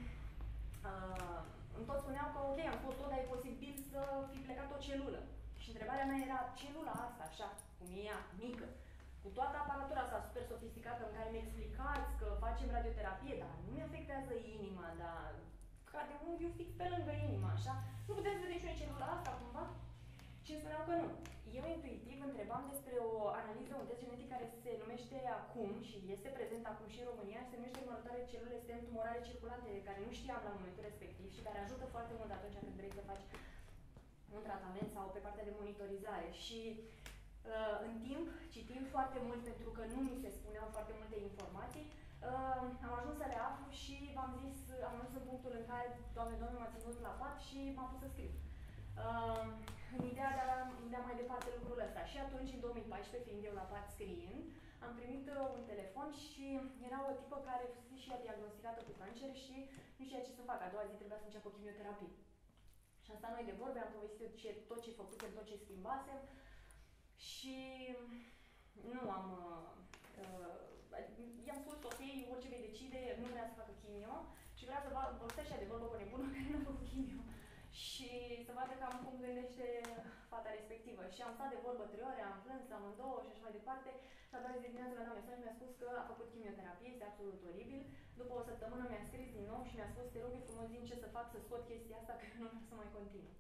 îmi tot spuneau că ok, am scos tot, dar e posibil să fi plecat o celulă. Și întrebarea mea era, celula asta, așa, cum e ea, mică, cu toată aparatura asta super sofisticată în care mi explicați că facem radioterapie, dar nu mi afectează inima, dar cade unghiul fix pe lângă inima, așa, nu puteți vedea niciuna celula asta, cumva? Și îmi spuneau că nu. Eu intuitiv întrebam despre o analiză, un test genetic care se numește acum și este prezent acum și în România, se numește mărătoare celule stem tumorale circulante, care nu știam la momentul respectiv și care ajută foarte mult atunci când vrei să faci un tratament sau pe partea de monitorizare. Și în timp, citind foarte mult pentru că nu mi se spuneau foarte multe informații, am ajuns să le aflu și v-am zis, am ajuns în punctul în care, Doamne, m-a ținut la pat și m-am pus să scriu. În ideea de a da mai departe lucrul ăsta. Și atunci, în 2014, fiind eu la pat scriind, am primit un telefon și era o tipă care fusese și ea diagnosticată cu cancer și nu știa ce să facă. A doua zi trebuia să înceapă chimioterapie. Și am stat noi de vorbe, am povestit tot ce făcusem, tot ce schimbasem și nu am... i-am spus, ok, orice vei decide, nu vrea să facă chimio și vrea să vorbește și de vorbă cu nebunul care nu a făcut chimio. Și să vadă cam cum gândește fata respectivă. Și am stat de vorbă 3 ore, am plâns amândouă și așa mai departe. Și a doua zi de dimineață mi-a dat mesaj și mi-a spus că a făcut chimioterapie, este absolut oribil. După o săptămână mi-a scris din nou și mi-a spus, te rog frumos, zi ce să fac să scot chestia asta, că nu vreau să mai continuu.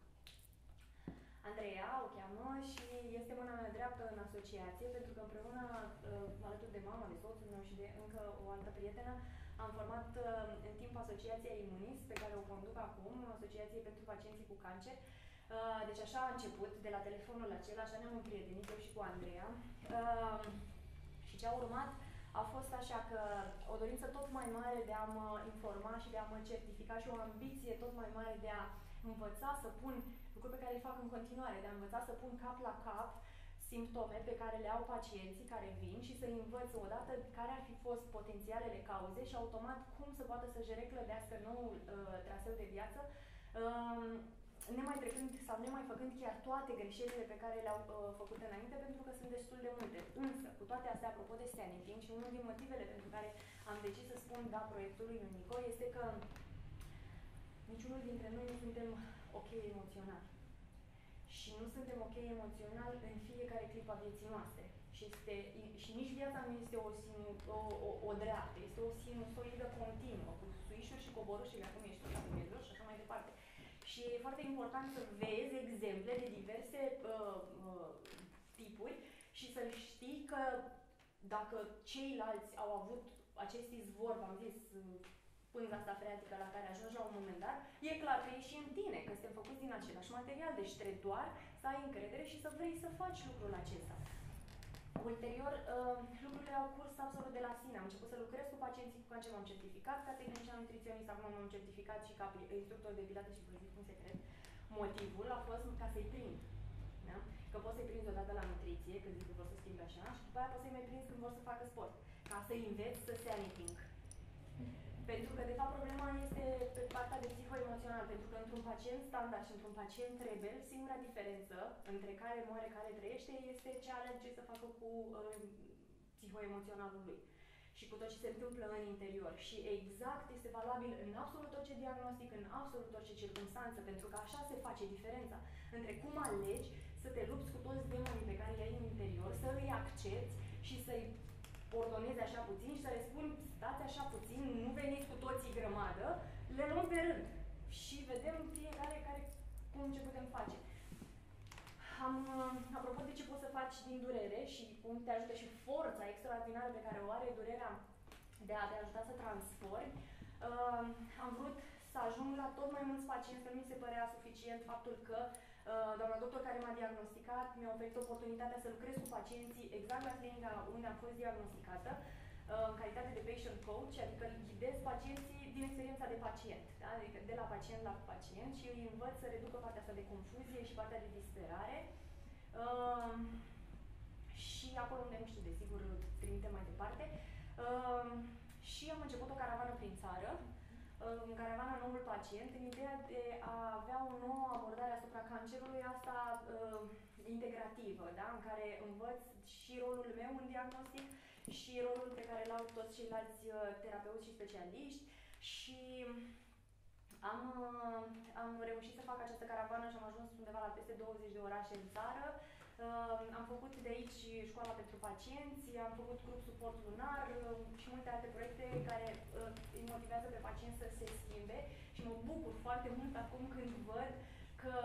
Andreea o cheamă și este mâna mea dreaptă în asociație, pentru că împreună, alături de mama, de soțul meu și de încă o altă prietenă, am format în timp asociația Imunis, pe care o conduc acum, asociație pentru pacienții cu cancer. Deci așa a început, de la telefonul acela, așa ne-am împrietenit eu și cu Andreea. Și ce a urmat a fost așa că o dorință tot mai mare de a mă informa și de a mă certifica și o ambiție tot mai mare de a învăța să pun lucruri pe care le fac în continuare, de a învăța să pun cap la cap simptome pe care le au pacienții care vin și să învăț odată care ar fi fost potențialele cauze și automat cum să poată să-și reclădească noul traseu de viață, nemai trecând sau nemai făcând chiar toate greșelile pe care le-au făcut înainte, pentru că sunt destul de multe. Însă, cu toate astea, apropo de Saniting, și unul din motivele pentru care am decis să spun da proiectului Unico este că niciunul dintre noi nu suntem ok emoțional. Și nu suntem ok emoțional în fiecare clipă a vieții noastre. Și nici viața nu este o dreaptă, este o sinusoidă continuă, cu suișuri și coborâșuri, acum ești acum e jos și așa mai departe. Și e foarte important să vezi exemple de diverse tipuri și să știi că dacă ceilalți au avut acest izvor, v-am zis, pânza asta freatică la care ajungi la un moment dat, e clar că e și în tine, că suntem făcuți din același material, deci trebuie doar să ai încredere și să vrei să faci lucrul acesta. Ulterior, lucrurile au curs absolut de la sine. Am început să lucrez cu pacienții cu cancer, m-am certificat ca tehnician nutriționist, acum m-am certificat și ca instructor de pilates și vă zic un secret. Motivul a fost ca să-i prind. Da? Că poți să-i prinzi odată la nutriție, când zic că vor să schimbe așa, și după aia poți să-i mai prinzi când vor să facă sport. Ca să-i înveți să Saniting. Pentru că, de fapt, problema este pe partea de psihoemoțional, pentru că într-un pacient standard și într-un pacient rebel, singura diferență între care moare, care trăiește, este ce alege să facă cu psihoemoționalul lui și cu tot ce se întâmplă în interior. Și exact este valabil în absolut orice diagnostic, în absolut orice circunstanță, pentru că așa se face diferența între cum alegi să te lupți cu toți demonii pe care le-ai în interior, să îi accepti și să-i ordonezi așa puțin și să le spun, stați așa puțin, nu veniți cu toții grămadă, le luăm pe rând și vedem fiecare ce putem face. Apropo de ce poți să faci din durere și cum te ajută și forța extraordinară pe care o are durerea de a te ajuta să transformi. Am vrut să ajung la tot mai mulți pacienți, că nu mi se părea suficient faptul că doamna doctor care m-a diagnosticat mi-a oferit oportunitatea să lucrez cu pacienții exact la clinica unde am fost diagnosticată, în calitate de patient coach, adică ghidez pacienții din experiența de pacient, da? Adică de la pacient la pacient și îi învăț să reducă partea asta de confuzie și partea de disperare. Și acolo unde nu știu, desigur, trimite mai departe. Și am început o caravană prin țară, în caravana Noul Pacient, în ideea de a avea o nouă abordare asupra cancerului, asta integrativă, da? În care învăț și rolul meu în diagnostic și rolul pe care l-au toți ceilalți terapeuți și specialiști și am reușit să fac această caravană și am ajuns undeva la peste 20 de orașe în țară. Am făcut de aici școala pentru pacienți, am făcut grup suport lunar și multe alte proiecte care îi motivează pe pacienți să se schimbe și mă bucur foarte mult acum când văd că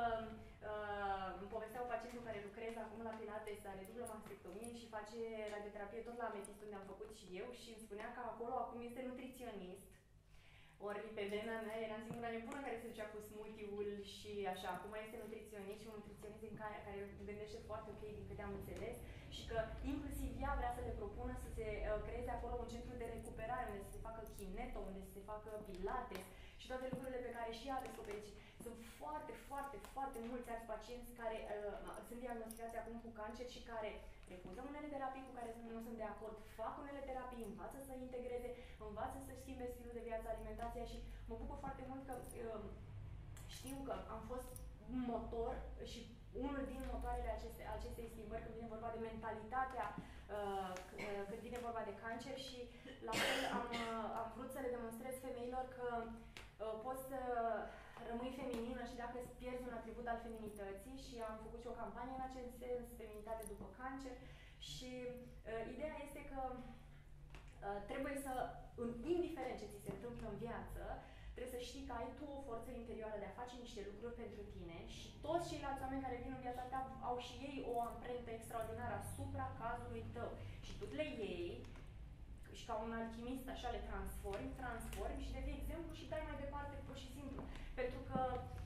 îmi povestea o pacientă cu care lucrez acum la Pilates, are dublă mastectomie și face radioterapie tot la Ametist, unde am făcut și eu, și îmi spunea că acolo acum este nutriționist. Ori pe vremea mea eram singura nebună care se ducea cu smoothie-ul și așa. Acum este nutriționist și un nutriționist care gândește foarte ok, din câte am înțeles, și că inclusiv ea vrea să le propună să se creeze acolo un centru de recuperare unde să se facă kineto, unde să se facă pilates și toate lucrurile pe care și ea a descoperit. Sunt foarte, foarte, foarte mulți alți pacienți care sunt diagnosticați acum cu cancer și care refuză unele terapii cu care nu sunt de acord, fac unele terapii, învață să integreze, învață să-și schimbe stilul de viață, alimentația și mă bucur foarte mult că știu că am fost motor și unul din motoarele acestei schimbări când vine vorba de mentalitatea, când vine vorba de cancer și la fel am vrut să le demonstrez femeilor că poți să rămâi feminină și dacă îți pierzi un atribut al feminității și am făcut și o campanie în acest sens, feminitate după cancer și ideea este că trebuie să, indiferent ce ți se întâmplă în viață, trebuie să știi că ai tu o forță interioară de a face niște lucruri pentru tine și toți ceilalți oameni care vin în viața ta au și ei o amprentă extraordinară asupra cazului tău și tu le iei și ca un alchimist așa le transformi și devii exemplu și dai mai departe pur și simplu. Pentru că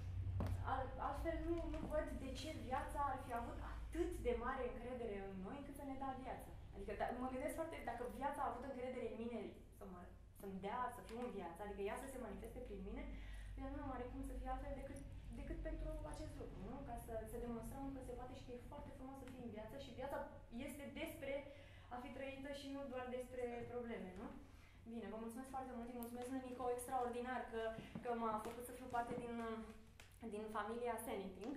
altfel nu văd de ce viața ar fi avut atât de mare încredere în noi încât să ne dea viață. Adică mă gândesc foarte, dacă viața a avut încredere în mine să-mi dea, să fiu în viață, adică ea să se manifeste prin mine, eu nu are cum să fie altfel decât pentru acest lucru, nu? Ca să demonstrăm că se poate și că e foarte frumos să fii în viață și viața este despre a fi trăită și nu doar despre probleme, nu? Bine, vă mulțumesc foarte mult, îi mulțumesc lui Nico extraordinar că m-a făcut să fiu parte din familia Saniting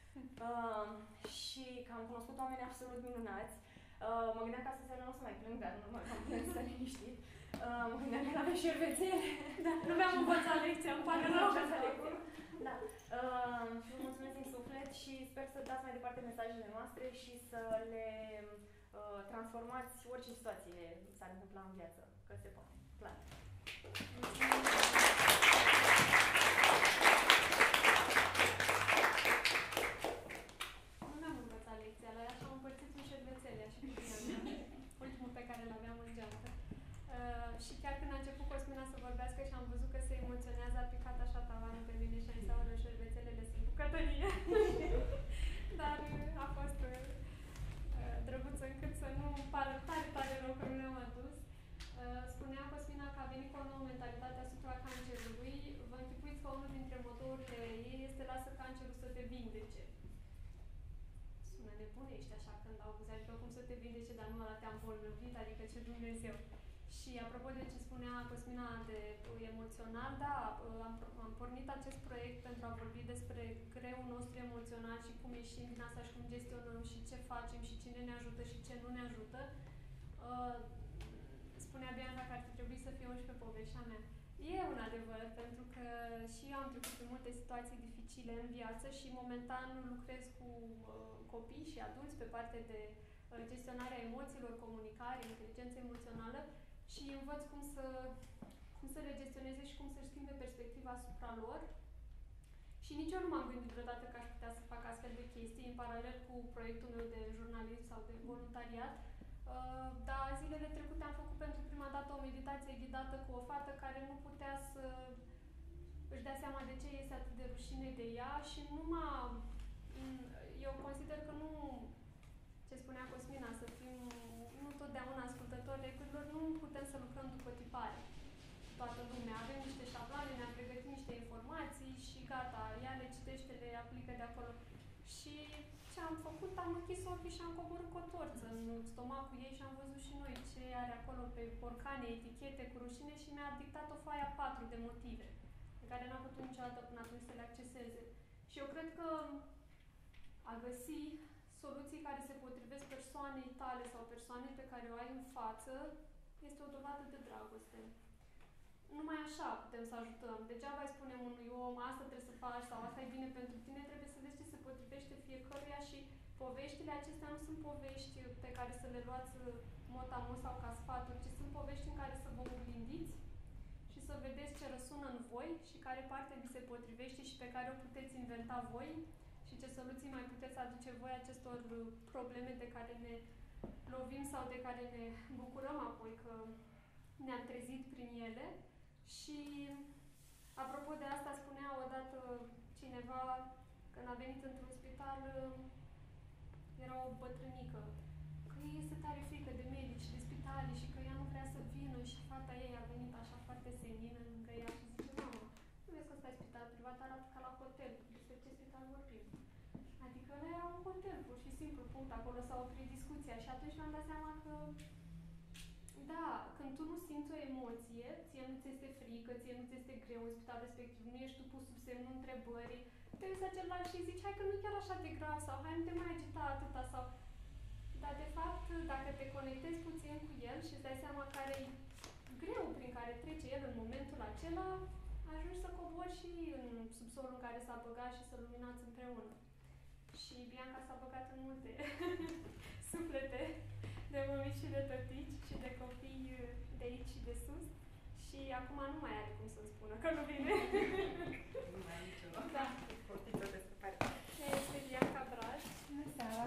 și că am cunoscut oameni absolut minunați. Mă gândeam că astăzi seara nu o să mai plâng, dar nu mai am plâns, să liniștit. Mă gândeam că n-aveam șervețele. Da, nu mi-am învățat lecția, îmi pare rău. Da. Și vă mulțumesc din suflet și sper să dați mai departe mesajele noastre și să le transformați orice situație s-ar întâmpla în viață, că se poate. Clar. Nu mi-am învățat lecția, la ea și am împărțit în șervețele și cu tine, ultimul pe care l-aveam în geantă. Și chiar când a început Cosmina să vorbească și am văzut că se emoționează, a picat așa tavanul pe mine și am zis, aoleu, șervețelele sunt bucătărie. Dar a fost drăguță încât să nu pară tare rău că nu ne-am adus. Spunea Cosmina că a venit cu o nouă mentalitate asupra cancerului. Vă închipuiți că unul dintre motorurile ei este lasă cancerul să te vindece. Sună nebunești așa când auzi, adică cum să te vindece, dar nu ăla te-a îmbolnăvit, adică ce Dumnezeu. Și apropo de ce spunea Cosmina de emoțional, da, am pornit acest proiect pentru a vorbi despre greul nostru emoțional și cum ieșim din asta și cum gestionăm și ce facem și cine ne ajută și ce nu ne ajută. Spunea Bianca că ar fi trebuit să fie 11 povestea mea. E un adevăr, pentru că și eu am trecut prin multe situații dificile în viață și momentan lucrez cu copii și adulți pe partea de gestionarea emoțiilor, comunicare, inteligență emoțională și învăț cum să le gestioneze și cum să-și schimbe perspectiva asupra lor. Și nici eu nu m-am gândit vreodată că aș putea să fac astfel de chestii în paralel cu proiectul meu de jurnalism sau de voluntariat. Dar zilele trecute am făcut pentru prima dată o meditație ghidată cu o fată care nu putea să își dea seama de ce este atât de rușine de ea și eu consider că nu, ce spunea Cosmina, să fim nu totdeauna ascultători regulilor, nu putem să lucrăm după tipare. Toată lumea, avem niște șabloane, ne-am pregătit niște informații și gata, ea le citește, le aplică de acolo. Și ce am făcut? Am închis ochii și am coborât cu o torță în stomacul ei și am văzut și noi ce are acolo pe borcane, etichete cu rușine și mi-a dictat o foaie a 4 de motive, pe care n-am putut niciodată până atunci să le acceseze. Și eu cred că a găsi soluții care se potrivesc persoanei tale sau persoanei pe care o ai în față este o dovadă de dragoste. Numai așa putem să ajutăm. Degeaba îi spunem unui om, asta trebuie să faci sau asta e bine pentru tine, trebuie să vezi ce se potrivește fiecăruia și poveștile acestea nu sunt povești pe care să le luați mot-a-mot sau ca sfaturi, ci sunt povești în care să vă oglindiți și să vedeți ce răsună în voi și care parte vi se potrivește și pe care o puteți inventa voi și ce soluții mai puteți aduce voi acestor probleme de care ne lovim sau de care ne bucurăm apoi că ne-am trezit prin ele. Și apropo de asta, spunea odată cineva, când a venit într-un spital, era o bătrânică, că ei este tare frică de medici, de spitale și că ea nu vrea să vină și fata ei a venit așa foarte senină lângă ea și zice, mamă, nu vezi că ăsta e spital privat, arată ca la hotel, despre ce spital vorbim? Adică ăla era un hotel, pur și simplu, punct, acolo s-a oprit discuția și atunci mi-am dat seama că da, când tu nu simți o emoție, ție nu ți este frică, ție nu ți este greu în spitalul respectiv, nu ești tu pus sub semnul întrebării, te uiți la celălalt și zici, hai că nu e chiar așa de grav sau hai nu te mai agita atâta sau... Dar de fapt, dacă te conectezi puțin cu el și îți dai seama care e greu prin care trece el în momentul acela, ajungi să cobori și în subsolul în care s-a băgat și să luminați împreună. Și Bianca s-a băgat în multe suflete de mămici și de tătici și de copii de aici și de sus. Și acum nu mai are cum să-mi spună că nu vine. Nu mai am nicio. Da. Portiță de scăpare. Este Bianca Braj. Bună seara!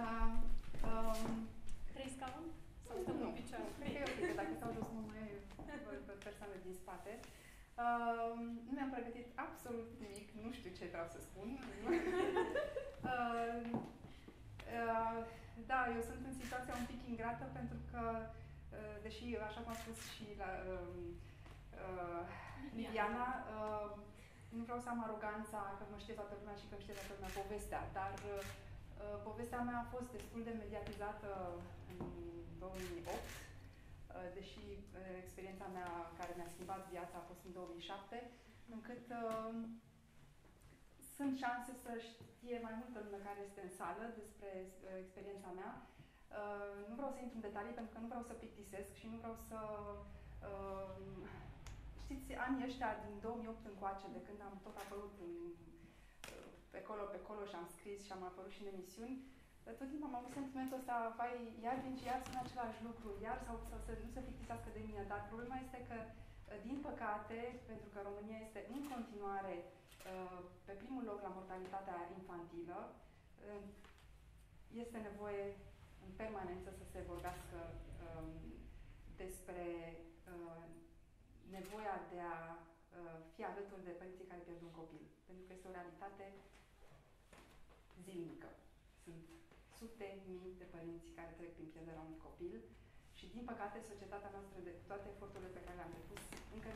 3 scaun? Sau stăm în picioare? E ok, că dacă stau jos nu mai văd pe persoane din spate. Nu mi-am pregătit absolut nimic, nu știu ce vreau să spun. Da, eu sunt în situația un pic ingrată pentru că, deși, așa cum a spus și la Lidiana, nu vreau să am aroganța că mă știe toată lumea și că știe toată lumea povestea, dar povestea mea a fost destul de mediatizată în 2008, deși experiența mea care mi-a schimbat viața a fost în 2007, încât sunt șanse să știe mai multă lume care este în sală despre experiența mea. Nu vreau să intru în detalii pentru că nu vreau să plictisesc și nu vreau să... Știți, anii ăștia din 2008 încoace, de când am tot apărut pe acolo și am scris și am apărut și în emisiuni, tot timpul am avut sentimentul ăsta, vai, iar vin și iar spun același lucru, iar sau să nu se plictisească de mine, dar problema este că, din păcate, pentru că România este în continuare pe primul loc la mortalitatea infantilă, este nevoie în permanență să se vorbească despre nevoia de a fi alături de părinții care pierd un copil. Pentru că este o realitate zilnică. Sunt sute mii de părinți care trec prin pierderea unui copil și, din păcate, societatea noastră, de toate eforturile pe care le-am depus, încă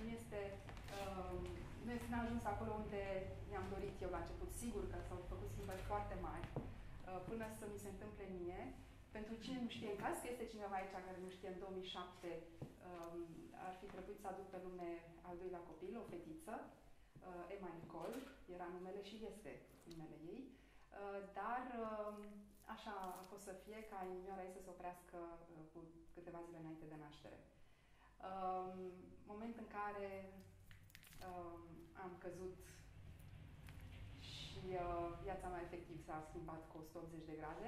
nu este ajuns acolo unde mi-am dorit eu la început. Sigur că s-au făcut schimbări foarte mari până să mi se întâmple mie. Pentru cine nu știe, în caz că este cineva aici care nu știe, în 2007 ar fi trebuit să aduc pe lume al doilea copil, o fetiță, Emma Nicole, era numele și este numele ei, dar așa a fost să fie ca inimioara ei să se oprească cu câteva zile înainte de naștere. Moment în care am căzut și viața mea efectiv s-a schimbat cu 180 de grade.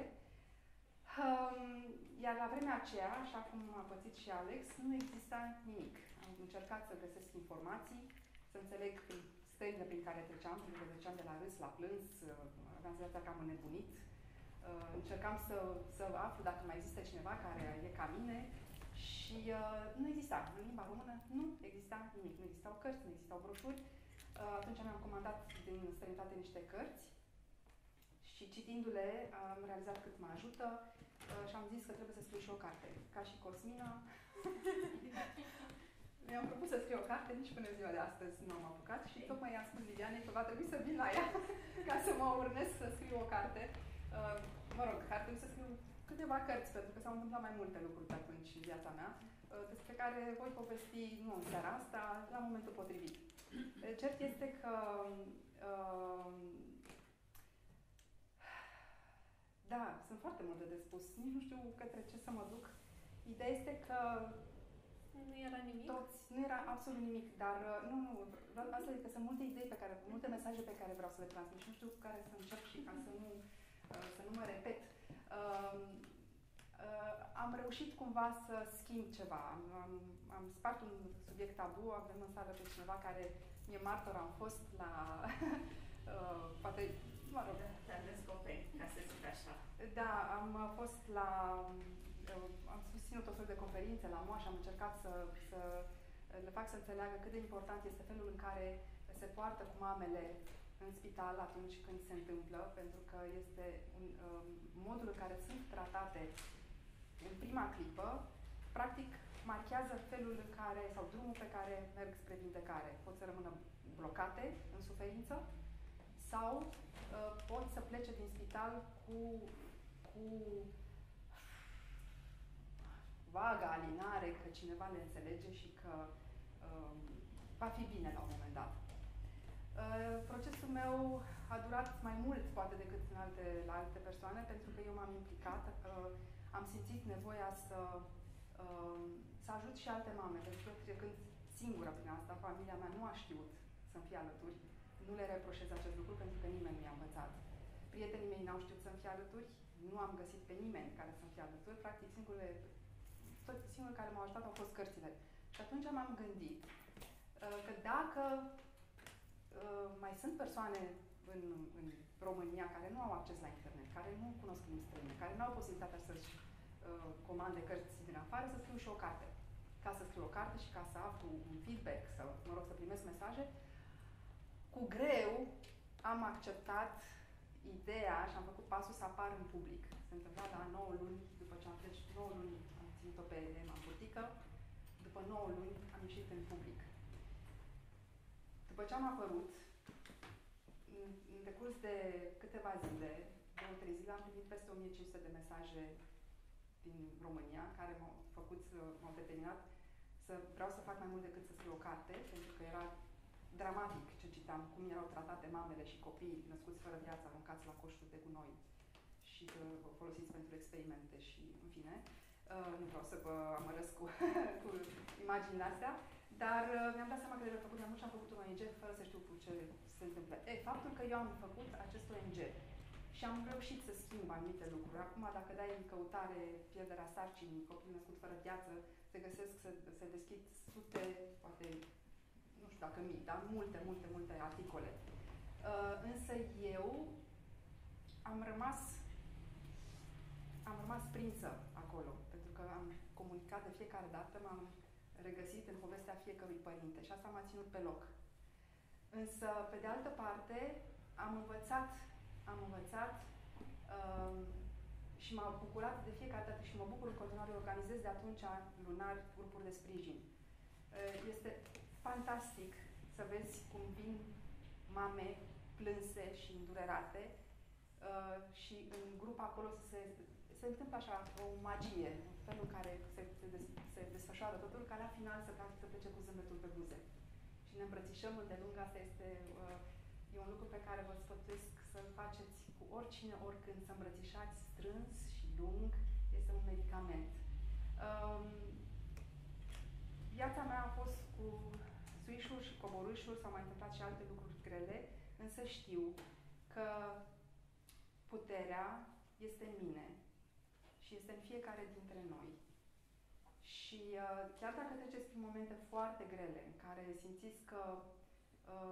Iar la vremea aceea, așa cum a pățit și Alex, nu exista nimic. Am încercat să găsesc informații, să înțeleg stările prin care treceam, pentru că treceam de la râs la plâns, aveam senzația că am înnebunit. încercam să aflu dacă mai există cineva care e ca mine și nu exista. În limba română nu exista nimic. Nu existau cărți, nu existau broșuri. Atunci mi-am comandat din străinătate niște cărți și citindu-le am realizat cât mă ajută și am zis că trebuie să scriu și o carte. Ca și Cosmina, mi-am propus să scriu o carte, nici până ziua de astăzi nu am apucat și tocmai i-am spus Lilianei că va trebui să vin la ea ca să mă urnesc să scriu o carte. Mă rog, ar trebui să scriu câteva cărți, pentru că s-au întâmplat mai multe lucruri pe atunci în viața mea, despre care voi povesti nu în seara asta, la momentul potrivit. Cert este că da, sunt foarte multe de spus. Nici nu știu către ce să mă duc. Ideea este că nu era nimic? Nu era absolut nimic, dar asta e că sunt multe idei multe mesaje pe care vreau să le transmit și nu știu cu care să încep și ca să nu mă repet. Am reușit cumva să schimb ceva. Am spart un subiect tabu, avem în sală pe cineva care mi-e martor, am fost la poate, mă rog. Te-am descoperit, ca să zic așa. Da, am fost la am susținut o fel de conferințe la MOA și am încercat să le fac să înțeleagă cât de important este felul în care se poartă cu mamele în spital atunci când se întâmplă, pentru că este modul în care sunt tratate în prima clipă, practic marchează felul în care, sau drumul pe care merg spre vindecare. Pot să rămână blocate în suferință sau pot să plece din spital cu vaga alinare că cineva le înțelege și că va fi bine la un moment dat. Procesul meu a durat mai mult, poate, decât la alte persoane, pentru că eu m-am implicat, am simțit nevoia să ajut și alte mame, pentru că trecând singură prin asta, familia mea nu a știut să-mi fie alături. Nu le reproșez acest lucru pentru că nimeni nu i-a învățat. Prietenii mei n-au știut să-mi fie alături, nu am găsit pe nimeni care să-mi fie alături, practic singurul care m-au ajutat au fost cărțile. Și atunci m-am gândit că dacă mai sunt persoane în România care nu au acces la internet, care nu cunosc limbi străine, care nu au posibilitatea să-și comande cărți din afară, să scriu și o carte. Ca să scriu o carte și ca să aflu un feedback sau, mă rog, să primesc mesaje, cu greu am acceptat ideea și am făcut pasul să apar în public. Se întâmpla la 9 luni, după ce am plecat 9 luni, am ținut-o pe Emma în burtică, după 9 luni am ieșit în public. După ce am apărut, în decurs de câteva zile, 2-3 zile, am primit peste 1500 de mesaje din România, care m-au determinat să vreau să fac mai mult decât să scriu o carte, pentru că era dramatic ce citam, cum erau tratate mamele și copiii născuți fără viață, aruncați la coșuri de gunoi și folosiți pentru experimente și, în fine, nu vreau să vă amărăsc cu imaginile astea, dar mi-am dat seama că le-am făcut mai mult și am făcut un ONG fără să știu cu ce se întâmplă. Faptul că eu am făcut acest ONG și am reușit să schimb anumite lucruri. Acum, dacă dai în căutare pierderea sarcinii, copil născut fără viață, se deschid sute, poate, nu știu dacă mii, dar multe articole. Însă eu am rămas prinsă acolo, pentru că am comunicat de fiecare dată, m-am regăsit în povestea fiecărui părinte și asta m-a ținut pe loc. Însă, pe de altă parte, am învățat și m-a bucurat de fiecare dată și mă bucur în continuare, organizez de atunci lunar grupuri de sprijin. Este fantastic să vezi cum vin mame plânse și îndurerate și în grup acolo se întâmplă așa o magie, felul în care se desfășoară totul, ca la final să plece cu zâmbetul pe buze. Și ne îmbrățișăm îndelung, asta e un lucru pe care vă sfătuiesc să-l faceți cu oricine, oricând, să îmbrățișați strâns și lung, este un medicament. Viața mea a fost cu suișuri și coborâșuri, s-au mai întâmplat și alte lucruri grele, însă știu că puterea este în mine și este în fiecare dintre noi. Și chiar dacă treceți prin momente foarte grele, în care simțiți că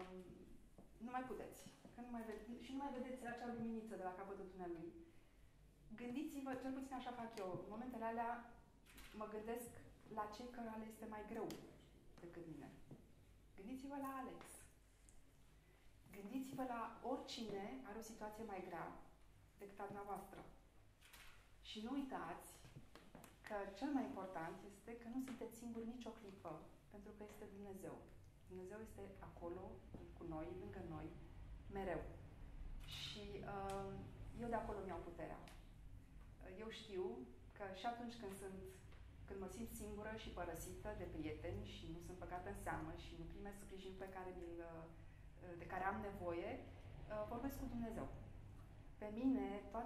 nu mai puteți, că și nu mai vedeți acea luminiță de la capătul tunelului, Gândiți-vă, cel puțin așa fac eu, în momentele alea mă gândesc la cei care le este mai greu decât mine. Gândiți-vă la Alex. Gândiți-vă la oricine are o situație mai grea decât a dumneavoastră. Și nu uitați că cel mai important este că nu sunteți singuri nicio clipă, pentru că este Dumnezeu. Dumnezeu este acolo, cu noi, lângă noi, mereu. Și eu de acolo mi-au puterea. Eu știu că și atunci când mă simt singură și părăsită de prieteni și nu sunt băgată în seamă și nu primesc sprijin de care am nevoie, vorbesc cu Dumnezeu. Pe mine,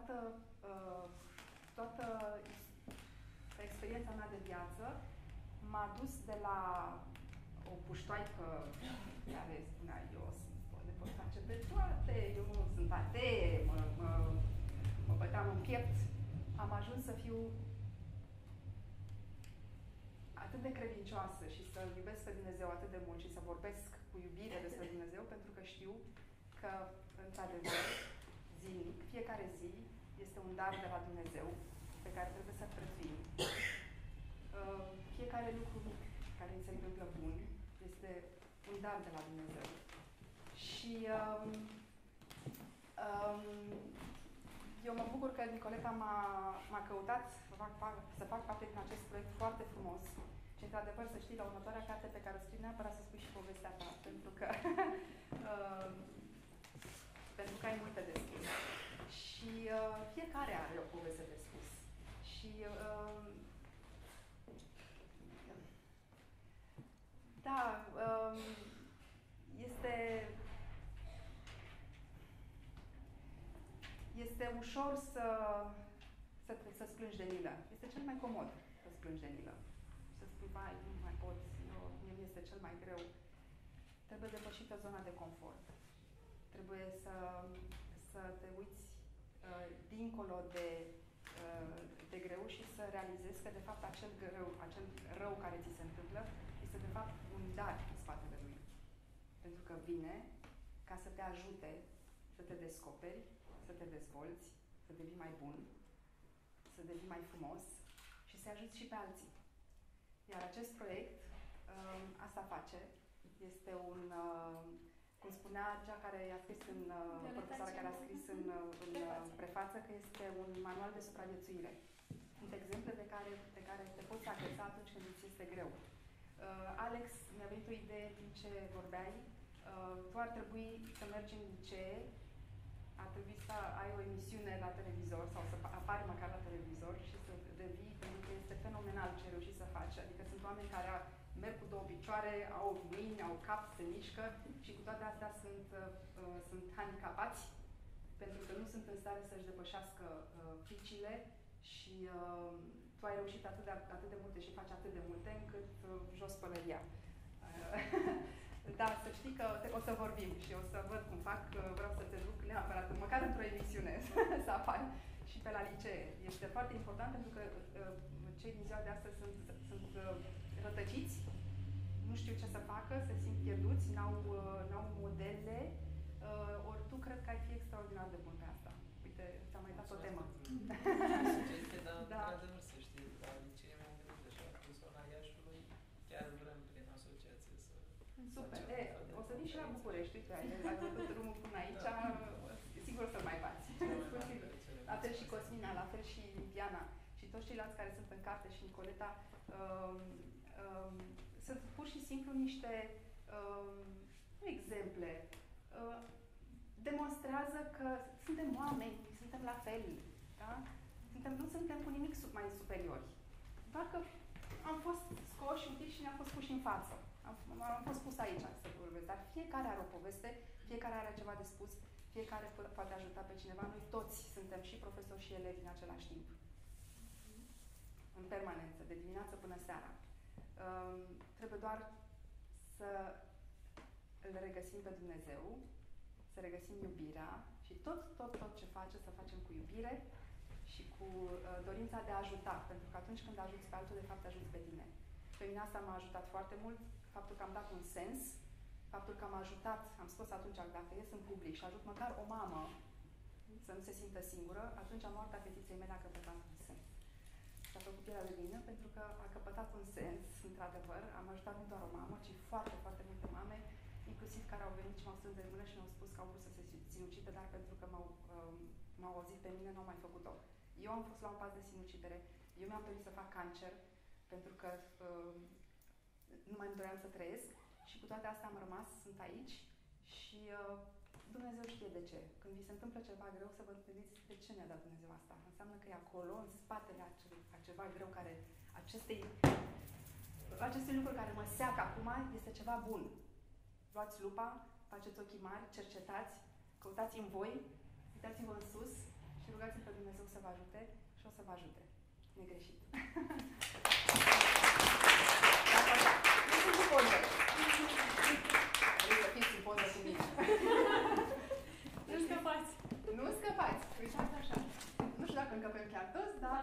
toată experiența mea de viață m-a dus de la o puștoaică care spunea eu le pot face pe toate, eu nu sunt atee, mă băteam în piept. Am ajuns să fiu atât de credincioasă și să-L iubesc pe Dumnezeu atât de mult și să vorbesc cu iubire despre Dumnezeu, pentru că știu că, într-adevăr, zilnic, fiecare zi este un dar de la Dumnezeu pe care trebuie să-l prețuim. Fiecare lucru mic care îi se întâmplă bun este un dar de la Dumnezeu. Și eu mă bucur că Nicoleta m-a căutat să fac parte din acest proiect foarte frumos. Și, într-adevăr, să știi, la următoarea carte pe care o scriu, neapărat să spui și povestea ta, pentru că ai multe de spus. Și fiecare are o poveste de spus. Și este ușor să-ți plângi de milă. Este cel mai comod să-ți plângi de milă. Să spui, vai, nu mai pot, mie este cel mai greu. Trebuie depășită zona de confort. Trebuie să te uiți dincolo de greu și să realizezi că, de fapt, acel rău care ți se întâmplă este, de fapt, un dar în spatele lui. Pentru că vine ca să te ajute să te descoperi, să te dezvolți, să devii mai bun, să devii mai frumos și să ajuți și pe alții. Iar acest proiect asta face. Este un, cum spunea cea care i-a scris profesoara care a scris în prefață, că este un manual de supraviețuire. Sunt exemple pe care te poți agăța atunci când îți este greu. Alex, mi-a venit o idee în timp ce vorbeai. Tu ar trebui să mergi în licee, ar trebui să ai o emisiune la televizor sau să apari măcar la televizor și să devii, pentru că este fenomenal ce reușit să faci. Adică sunt oameni care merg cu două picioare, au mâini, au cap, se mișcă și cu toate astea sunt handicapați pentru că nu sunt în stare să-și depășească fricile și tu ai reușit atât de multe și faci atât de multe încât jos pălăria. Da, să știi că o să vorbim și o să văd cum fac, vreau să te duc neapărat, măcar într-o emisiune să apari și pe la licee. Este foarte important pentru că cei din ziua de astăzi sunt rătăciți, nu știu ce să facă, se simt pierduți, n-au modele, ori tu cred că ai fi extraordinar de bun pe asta. Uite, ți-am mai dat o temă. Sugestie, dar într-adevăr să știi, la licee mi-am gândit deja, cu zona Iașului, chiar vrem prin asociație să... Super. O să vin și la București, uite, ai făcut drumul până aici, sigur o să-l mai faci. La fel și Cosmina, la fel și Diana și toți ceilalți care sunt în carte și Nicoleta, sunt pur și simplu niște exemple. Demonstrează că suntem oameni, suntem la fel, da? Nu suntem cu nimic mai superiori. Doar că am fost scoși un pic și ne-am fost puși în față. Am fost pus aici să vorbesc, dar fiecare are o poveste, fiecare are ceva de spus, fiecare poate ajuta pe cineva. Noi toți suntem și profesori și elevi în același timp. În permanență, de dimineață până seara. Trebuie doar să îl regăsim pe Dumnezeu, să regăsim iubirea și tot ce să facem cu iubire și cu dorința de a ajuta. Pentru că atunci când ajuți pe altul, de fapt ajuți pe tine. Pe mine asta m-a ajutat foarte mult, faptul că am dat un sens, faptul că am ajutat, am spus atunci, dacă ies în public și ajut măcar o mamă să nu se simtă singură, atunci moartea fetiței mele a căpătat un sens. Și a făcut pielea de găină pentru că a căpătat un sens, într-adevăr. Am ajutat nu doar o mamă, ci foarte, foarte multe mame, inclusiv care au venit și m-au strâns de mână și mi-au spus că au vrut să se sinucidă, dar pentru că m-au auzit pe mine, n-au mai făcut-o. Eu am fost la un pas de sinucidere, eu mi-am dorit să fac cancer, pentru că nu mai îmi doream să trăiesc și cu toate astea am rămas, sunt aici și Dumnezeu știe de ce. Când vi se întâmplă ceva greu, să vă gândiți de ce mi-a dat Dumnezeu asta. Înseamnă că e acolo, în spatele a ceva greu care, acestui lucruri care mă seacă acum, este ceva bun. Luați lupa, faceți ochii mari, cercetați, căutați în voi, uitați-vă în sus și rugați-L pe Dumnezeu să vă ajute și o să vă ajute. Negreșit. Nu sunt cu poză. Trebuie să fiți în poză cu mine. Nu scăpați! Nu scăpați! Uitați așa. Nu știu dacă încăpem chiar toți, dar...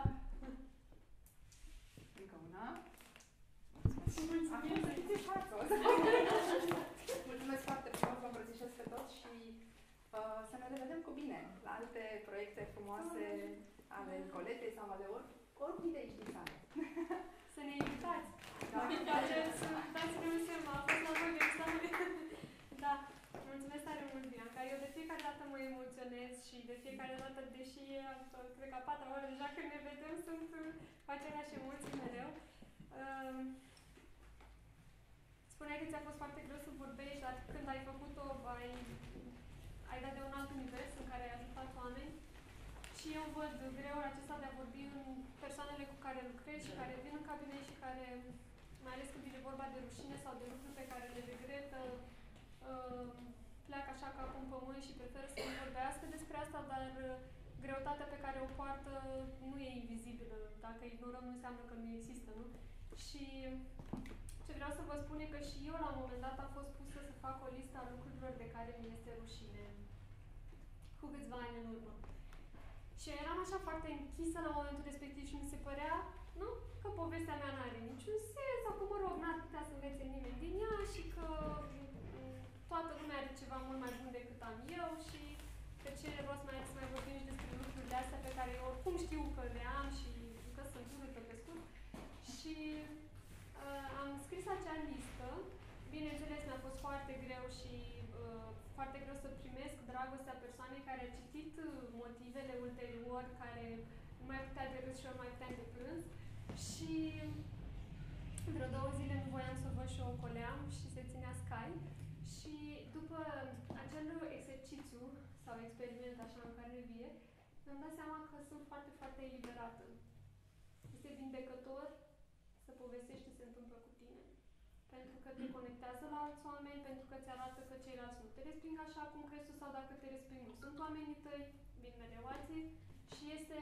Încă una. Mulțumesc! Acum să fiți în față. Mulțumesc foarte frumos, vă îmbrățișez pe toți și să ne revedem cu bine la alte proiecte frumoase ale Nicoletei sau ale oricui de aici din sală. Să ne invitați! Da. Dați-ne un semn, a fost la voi de examen. Da, mulțumesc tare mult, Bianca. Eu de fiecare dată mă emoționez și de fiecare dată, deși cred că a 4 ore deja când ne vedem, sunt cu aceleași emoții mereu. Spuneai că ți-a fost foarte greu să vorbești, dar când ai făcut-o, ai dat de un alt univers în care ai ajutat oameni. Și eu văd greul acesta de a vorbi în persoanele cu care lucrez și care vin în cabinet și care, mai ales când vine vorba de rușine sau de lucruri pe care le regretă, pleacă așa capul în pământ și preferă să nu vorbească despre asta, dar greutatea pe care o poartă nu e invizibilă. Dacă ignorăm, nu înseamnă că nu există, nu? Și ce vreau să vă spun e că și eu, la un moment dat, am fost pusă să fac o listă a lucrurilor de care mi este rușine. Cu câțiva ani în urmă. Și eu eram așa foarte închisă la momentul respectiv și mi se părea, nu, că povestea mea n-are niciun sens, sau că, mă rog, n-ar putea să învețe nimeni din ea și că toată lumea are ceva mult mai bun decât am eu și că ce rost mai are să mai vorbim și despre lucrurile astea pe care eu oricum știu că le am și că sunt urâtă pe scurt. Și am scris acea listă. Bineînțeles, mi-a fost foarte greu și foarte greu să primesc dragostea persoanei care a citit motivele ulterior, care nu mai putea de râs și ori mai putea de plâns. Și vreo 2 zile nu voiam să o văd și o ocoleam și se ținea Sky. Și după acel exercițiu sau experiment așa în carne vie, mi-am dat seama că sunt foarte, foarte eliberată. Este vindecător să povestești ce se întâmplă cu tine. Pentru că te conectează la alți oameni, pentru că îți arată că ceilalți nu te resping așa cum crezi tu sau dacă te resping nu sunt oamenii tăi, vin mereu alții. Și este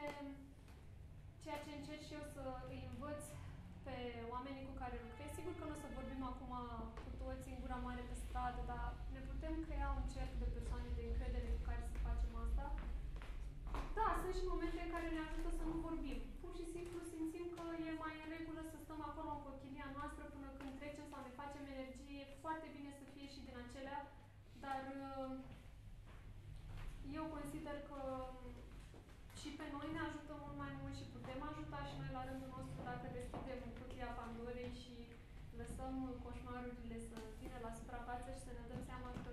ceea ce încerc și eu să îi învăț pe oamenii cu care lucrez. Sigur că nu o să vorbim acum cu toți în gura mare pe stradă, dar ne putem crea un cerc de persoane de încredere cu care să facem asta. Da, sunt și momente în care ne ajută să nu vorbim. Pur și simplu simțim că e mai în regulă să stăm acolo în cochilia noastră până când trecem sau ne facem energie. E foarte bine să fie și din acelea, dar eu consider că și pe noi ne ajută mult mai mult și putem ajuta și noi la rândul nostru dacă deschidem cutia Pandorei și lăsăm coșmarurile să vină la suprafață și să ne dăm seama că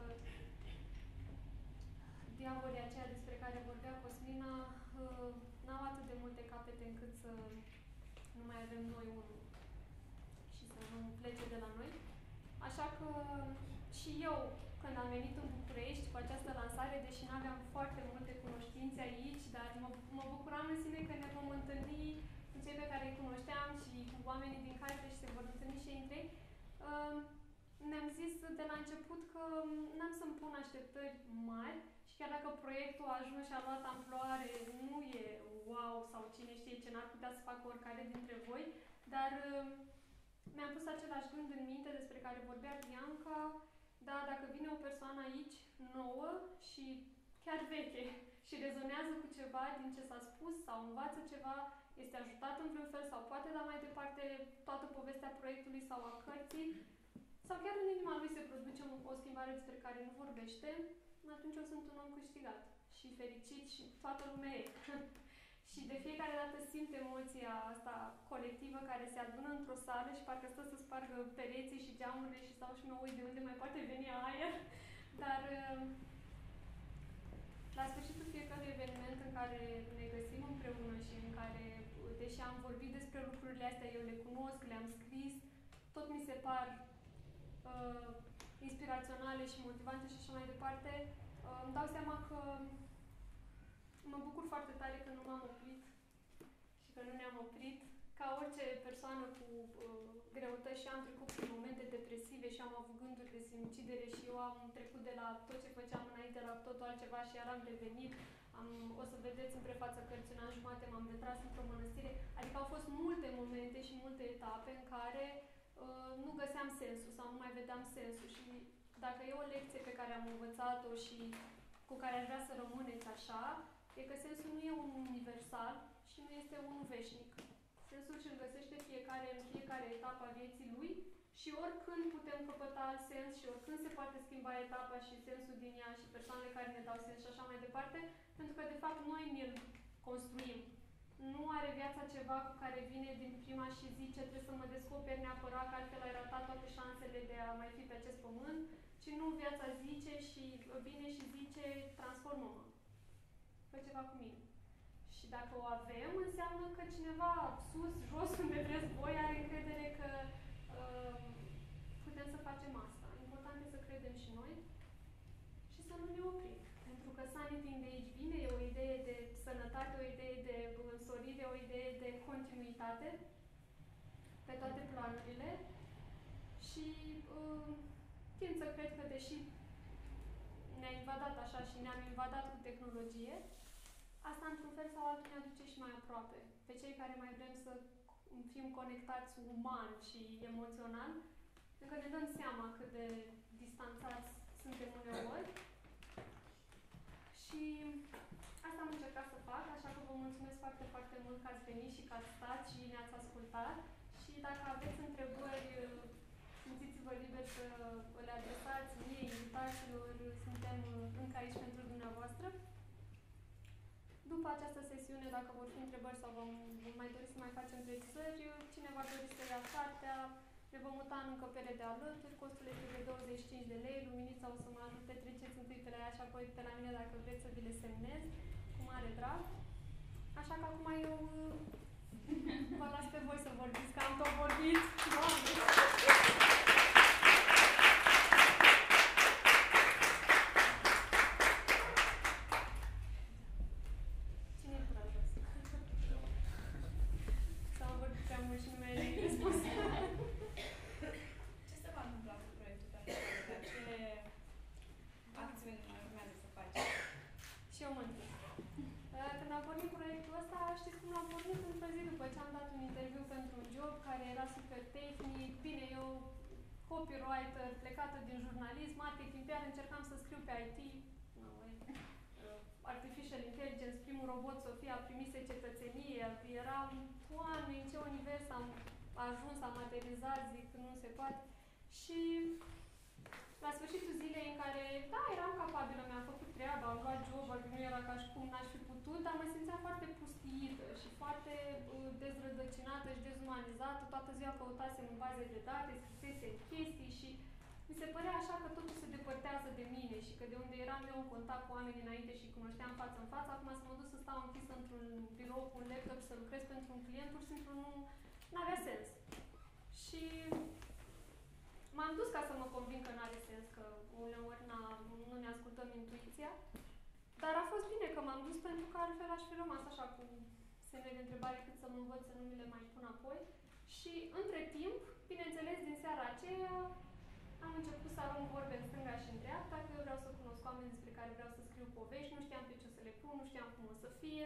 diavolii aceia despre care vorbea Cosmina n-au atât de multe capete încât să nu mai avem noi unul și să nu plece de la noi. Așa că și eu, când am venit în București cu această lansare, deși nu aveam foarte multe cunoștințe aici, dar mă bucuram în sine că ne vom întâlni cu cei pe care îi cunoșteam și cu oamenii din carte și se vor întâlni și ei între ei. Ne-am zis de la început că n-am să-mi pun așteptări mari și chiar dacă proiectul a ajuns și a luat amploare, nu e wow sau cine știe ce n-ar putea să facă oricare dintre voi, dar mi-am pus același gând în minte despre care vorbea Bianca. Da, dacă vine o persoană aici, nouă și chiar veche și rezonează cu ceva din ce s-a spus sau învață ceva, este ajutat în vreun fel sau poate da mai departe toată povestea proiectului sau a cărții, sau chiar în inima lui se produce o schimbare despre care nu vorbește, atunci eu sunt un om câștigat. și fericit și toată lumea e. Și de fiecare dată simt emoția asta colectivă care se adună într-o sală și parcă stă să spargă pereții și geamurile și stau și mă uit de unde mai poate veni aer. Dar la sfârșitul fiecărui eveniment în care ne găsim împreună și în care, deși am vorbit despre lucrurile astea, eu le cunosc, le-am scris, tot mi se par inspiraționale și motivante și așa mai departe, îmi dau seama că mă bucur foarte tare că nu m-am oprit și că nu ne-am oprit. Ca orice persoană cu greutăți și am trecut prin momente depresive și am avut gânduri de sinucidere și eu am trecut de la tot ce făceam înainte la totul altceva și iar am revenit. O să vedeți în prefața cărții, un an jumate m-am retras într-o mănăstire. Adică au fost multe momente și multe etape în care nu găseam sensul sau nu mai vedeam sensul. Și dacă e o lecție pe care am învățat-o și cu care aș vrea să rămâneți așa, e că sensul nu e unul universal și nu este unul veșnic. Sensul și-l găsește fiecare în fiecare etapă a vieții lui și oricând putem căpăta alt sens și oricând se poate schimba etapa și sensul din ea și persoanele care ne dau sens și așa mai departe, pentru că de fapt noi ne-l construim. Nu are viața ceva cu care vine din prima și zice trebuie să mă descoperi neapărat că altfel ai ratat toate șansele de a mai fi pe acest pământ, ci nu, viața zice și vine și zice transformă-mă. Fă ceva cu mine. Și dacă o avem, înseamnă că cineva sus, jos, unde vreți voi, are încredere că putem să facem asta. Important e să credem și noi și să nu ne oprim. Pentru că Sunnything de aici vine, e o idee de sănătate, o idee de însorire, o idee de continuitate pe toate planurile și tind să cred că deși ne-a invadat așa și ne-am invadat cu tehnologie, asta într-un fel sau altul ne aduce și mai aproape. Pe cei care mai vrem să fim conectați uman și emoțional, încă ne dăm seama cât de distanțați suntem uneori. Și asta am încercat să fac, așa că vă mulțumesc foarte, foarte mult că ați venit și că ați stat și ne-ați ascultat. Și dacă aveți întrebări, simțiți-vă liber să le adresați mie, invitaților, suntem încă aici pentru dumneavoastră. După această sesiune, dacă vor fi întrebări sau vom mai dori să mai facem precizări, cine va dori să ia cartea, ne vom muta în încăpere de alături, costul este de 25 de lei, Luminița o să mă ajute, treceți întâi pe la ea și apoi pe la mine dacă vreți să vi le semnez, cu mare drag. Așa că acum eu vă las pe voi să vorbiți, că am tot vorbit. Doamne! Copywriter, plecată din jurnalism, marketing, iar încercam să scriu pe IT, Artificial Intelligence, primul robot, Sofia, primise cetățenie, eram, Doamne, în ce univers am ajuns, am materializat, zic, nu se poate. Și la sfârșitul zilei în care, da, eram capabilă, mi-am făcut treaba, am luat job, nu era ca și cum n-aș fi putut, dar mă simțeam foarte pustiită și foarte dezrădăcinată și dezumanizată. Toată ziua căutasem în baze de date, scrisesem chestii și mi se părea așa că totul se depărtează de mine și că de unde eram eu în contact cu oamenii înainte și cunoșteam față în față, acum să mă duc să stau închisă într-un birou cu un laptop să lucrez pentru un client, pur și simplu nu avea sens. Și m-am dus ca să mă convin că n-are sens, că uneori nu ne ascultăm intuiția, dar a fost bine că m-am dus pentru că altfel aș fi rămas așa cu semne de întrebare cât să mă învăț să nu mi le mai pun apoi. Și între timp, bineînțeles, din seara aceea am început să arunc vorbe în stânga și în dreapta, că eu vreau să cunosc oameni despre care vreau să scriu povești, nu știam pe ce o să le pun, nu știam cum o să fie.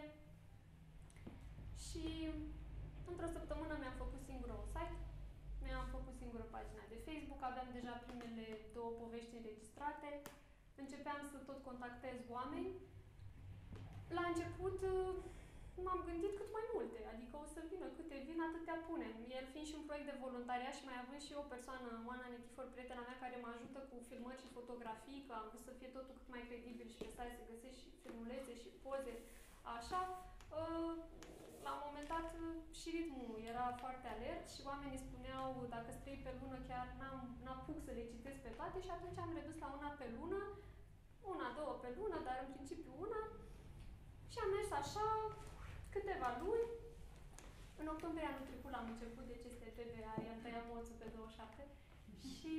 Și într-o săptămână mi-am făcut singură un site, mi-am făcut singură pagina de Facebook, aveam deja primele 2 povești înregistrate, începeam să tot contactez oameni. La început m-am gândit cât mai multe, adică o să vină câte vin, atâtea putea pune. El fiind și un proiect de voluntariat și mai având și o persoană, Oana Nichifor, prietena mea, care mă ajută cu filmări și fotografii, că am vrut să fie totul cât mai credibil și pe site să găsești și filmulețe și poze, așa, la un moment dat și ritmul era foarte alert și oamenii spuneau, dacă sunt 3 pe lună, chiar n-apuc să le citesc pe toate și atunci am redus la una pe lună, una, două pe lună, dar în principiu una. Și am mers așa câteva luni. În octombrie anul trecut l-am început, deci este PBA, i-am tăiat moțul pe 27. Și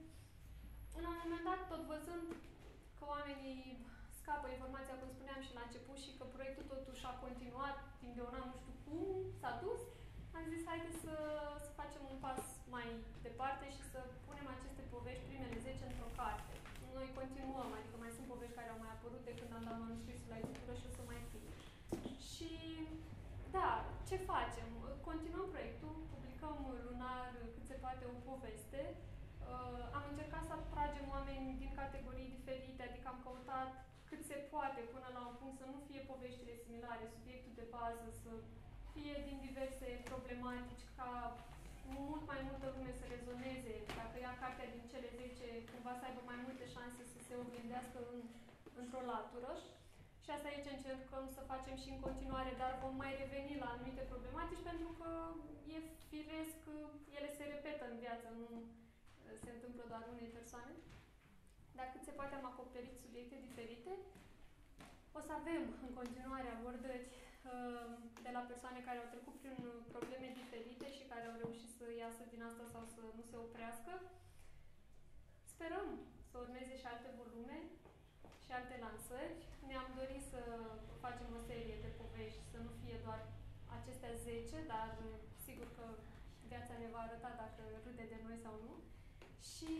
la un moment dat, tot văzând că oamenii scapă informația, cum spuneam și la început, și că proiectul totuși a continuat timp de un an, nu știu cum, s-a dus, am zis, haide să facem un pas mai departe și să punem aceste povești, primele 10, într-o carte. Noi continuăm, adică mai sunt povești care au mai apărut de când am dat manuscrisul la editură și o să mai fie. Și, da, ce facem? Continuăm proiectul, publicăm lunar cât se poate o poveste. Am încercat să atragem oameni din categorii diferite, adică am căutat cât se poate până la un punct să nu fie poveștile similare, subiectul de bază, să fie din diverse problematici, ca mult mai multă lume să rezoneze, dacă ia cartea din cele 10, cumva să aibă mai multe șanse să se oglindească într-o latură. Și asta aici încercăm să facem și în continuare, dar vom mai reveni la anumite problematici, pentru că e firesc, ele se repetă în viață, nu se întâmplă doar unei persoane. Dar cât se poate am acoperit subiecte diferite. O să avem în continuare abordări de la persoane care au trecut prin probleme diferite și care au reușit să iasă din asta sau să nu se oprească. Sperăm să urmeze și alte volume și alte lansări. Ne-am dorit să facem o serie de povești, să nu fie doar acestea 10, dar sigur că viața ne va arăta dacă râde de noi sau nu. Și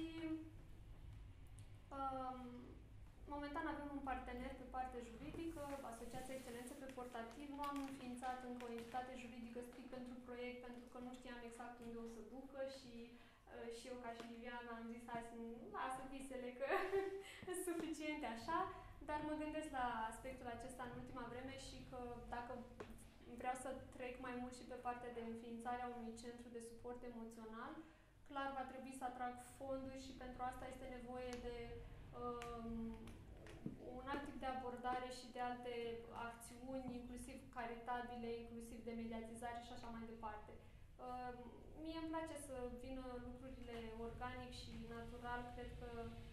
momentan avem un partener pe partea juridică, Asociația Excelență pe Portativ. Nu am înființat încă o entitate juridică strict pentru proiect, pentru că nu știam exact unde o să ducă și eu, ca și Liviana, am zis, hai să lasă visele, că sunt suficiente așa, dar mă gândesc la aspectul acesta în ultima vreme și că dacă vreau să trec mai mult și pe partea de înființare a unui centru de suport emoțional, clar va trebui să atrag fonduri și pentru asta este nevoie de un alt tip de abordare și de alte acțiuni, inclusiv caritabile, inclusiv de mediatizare și așa mai departe. Mie îmi place să vină lucrurile organic și natural. Cred că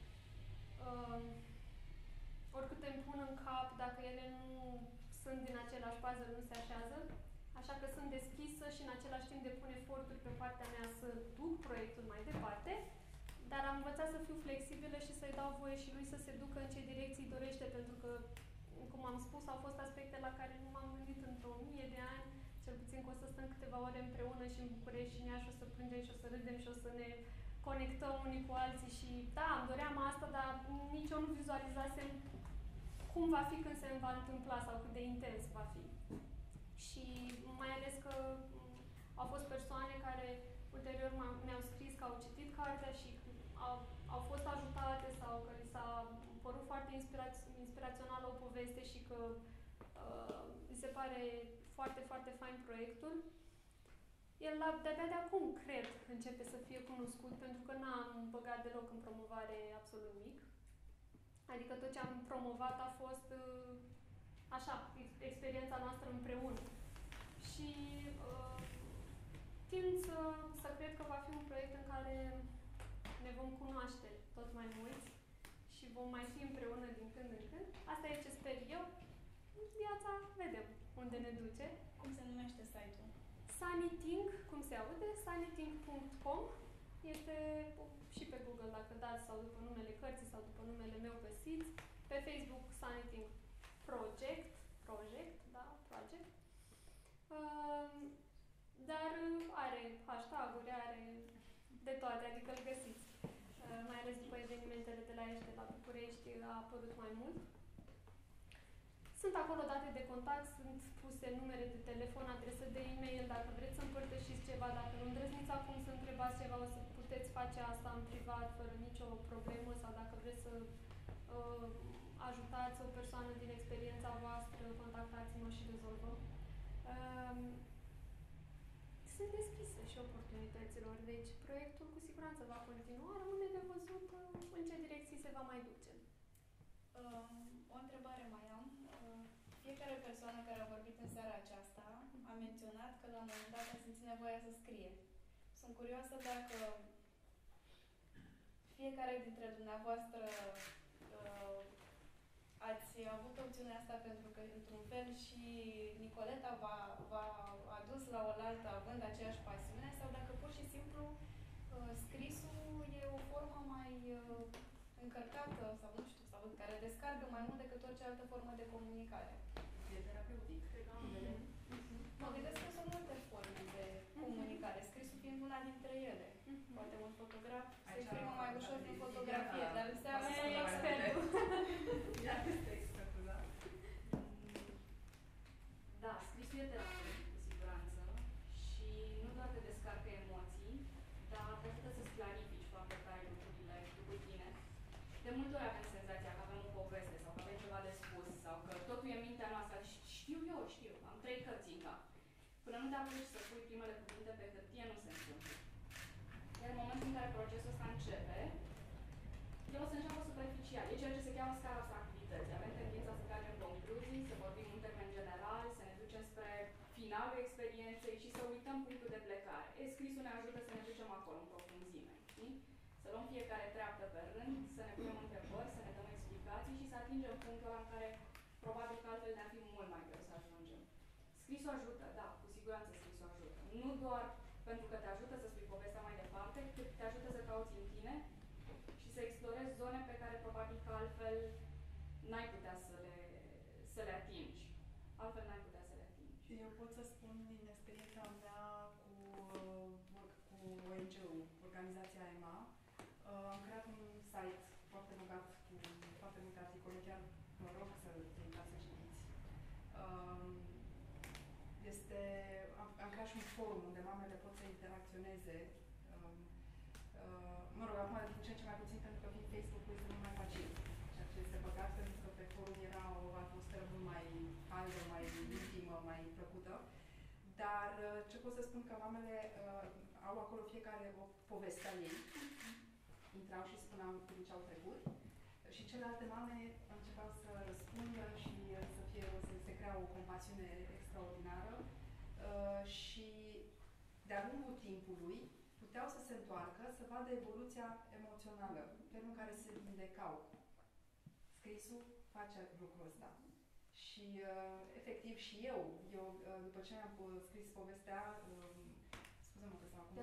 oricât îmi pun în cap, dacă ele nu sunt din același puzzle, nu se așează. Așa că sunt deschisă și în același timp depun eforturi pe partea mea să duc proiectul mai departe, dar am învățat să fiu flexibilă și să-i dau voie și lui să se ducă în ce direcții dorește, pentru că, cum am spus, au fost aspecte la care nu m-am gândit într-o 1000 de ani, cel puțin că o să stăm câteva ore împreună și în București și în Iași, o să plângem și o să râdem și o să ne conectăm unii cu alții și da, îmi doream asta, dar nici eu nu vizualizasem cum va fi când se va întâmpla sau cât de intens va fi. Și mai ales că au fost persoane care ulterior mi-au scris că au citit cartea și au fost ajutate sau că li s-a părut foarte inspirațională o poveste și că li se pare foarte, foarte fain proiectul. El de-abia de acum, cred, începe să fie cunoscut, pentru că n-am băgat deloc în promovare absolut nimic. Adică tot ce am promovat a fost așa, experiența noastră împreună. Și tind să cred că va fi un proiect în care ne vom cunoaște tot mai mulți și vom mai fi împreună din când în când. Asta e ce sper eu. Viața, vedem unde ne duce. Cum se numește site-ul? Sunnythink, cum se aude, sunnythink.com. Este și pe Google, dacă dați, sau după numele cărții, sau după numele meu găsiți. Pe Facebook, Sunnythink Project, da, Project. Dar are hashtag-uri, are de toate, adică îl găsiți. Mai ales după evenimentele de la Iași, de la București, a apărut mai mult. Sunt acolo date de contact, sunt puse numere de telefon, adresă de e-mail, dacă vreți să împărtășiți ceva, dacă nu îndrăzniți acum să întrebați ceva, o să puteți face asta în privat, fără nicio problemă, sau dacă vreți să ajutați o persoană din experiența voastră, contactați-mă și rezolvăm. Sunt deschisă. și oportunităților. Deci proiectul cu siguranță va continua, rămâne de văzut în ce direcții se va mai duce. O întrebare mai am. Fiecare persoană care a vorbit în seara aceasta a menționat că la un moment dat a simțit nevoia să scrie. Sunt curioasă dacă fiecare dintre dumneavoastră ați avut opțiunea asta pentru că, într-un fel, și Nicoleta v-a adus la oaltă având aceeași pasiune, sau dacă pur și simplu scrisul e o formă mai încărcată sau nu știu, sau care descarcă mai mult decât orice altă formă de comunicare. E terapeutic. Mă gândesc că sunt multe forme de comunicare, scrisul fiind una dintre ele. Poate un fotograf se exprimă mai ușor prin fotografie, dar înseamnă să fie expertul. Iar este expertul, da? Da, scrisul e terapeutic, cu siguranță, și nu doar te descarcă emoții, dar te ajută să-ți clarifici foarte tare lucrurile cu tine. De multe ori avem senzația că avem o poveste sau că avem ceva de spus sau că totul e în mintea noastră. Știu, am 3 cărți în cap. Până nu te apuci să pui primele cuvinte pe hârtie, nu se întâmplă. Iar în momentul în care procesul ăsta începe, el o să înceapă superficial. E ceea ce se cheamă scara abstractivității. Avem tendința să tragem concluzii, să vorbim în termeni generali, să ne ducem spre finalul experienței și să uităm punctul de plecare. Scrisul ne ajută să ne ducem acolo, în profunzime. Știi? Să luăm fiecare treaptă pe rând, să ne punem întrebări, să ne dăm explicații și să atingem punctul ăla în care probabil că altfel ne-ar fi mult mai greu să ajungem. Scrisul ajută, da, cu siguranță scrisul ajută. Nu doar pentru că te ajută să spui povestea mai departe, cât te ajută să cauți în tine și să explorezi zone pe care probabil că altfel n-ai putea să le atingi. Altfel n-ai putea să le atingi. Eu pot să spun din experiența mea cu ONG-ul, organizația EMA. Am creat un site foarte bogat cu foarte multe articole, chiar vă rog să intrați să citiți. Am creat și un forum unde mamele pot să interacționeze. Mă rog, acum din ce în ce mai puțin, pentru că fiind Facebook-ul este mult mai facil. Ceea ce este păcat, pentru că pe forum era o atmosferă mult mai caldă, mai intimă, mai plăcută. Dar ce pot să spun că mamele au acolo fiecare o poveste a ei. Intrau și spuneau prin ce au trecut. Și celelalte mame începeau să răspundă și să se crea o compasiune extraordinară. Și de-a lungul timpului puteau să se întoarcă, să vadă evoluția emoțională, felul în care se vindecau. Scrisul face lucrul ăsta. Și efectiv și eu după ce mi-am scris povestea, scuze-mă că s-am acum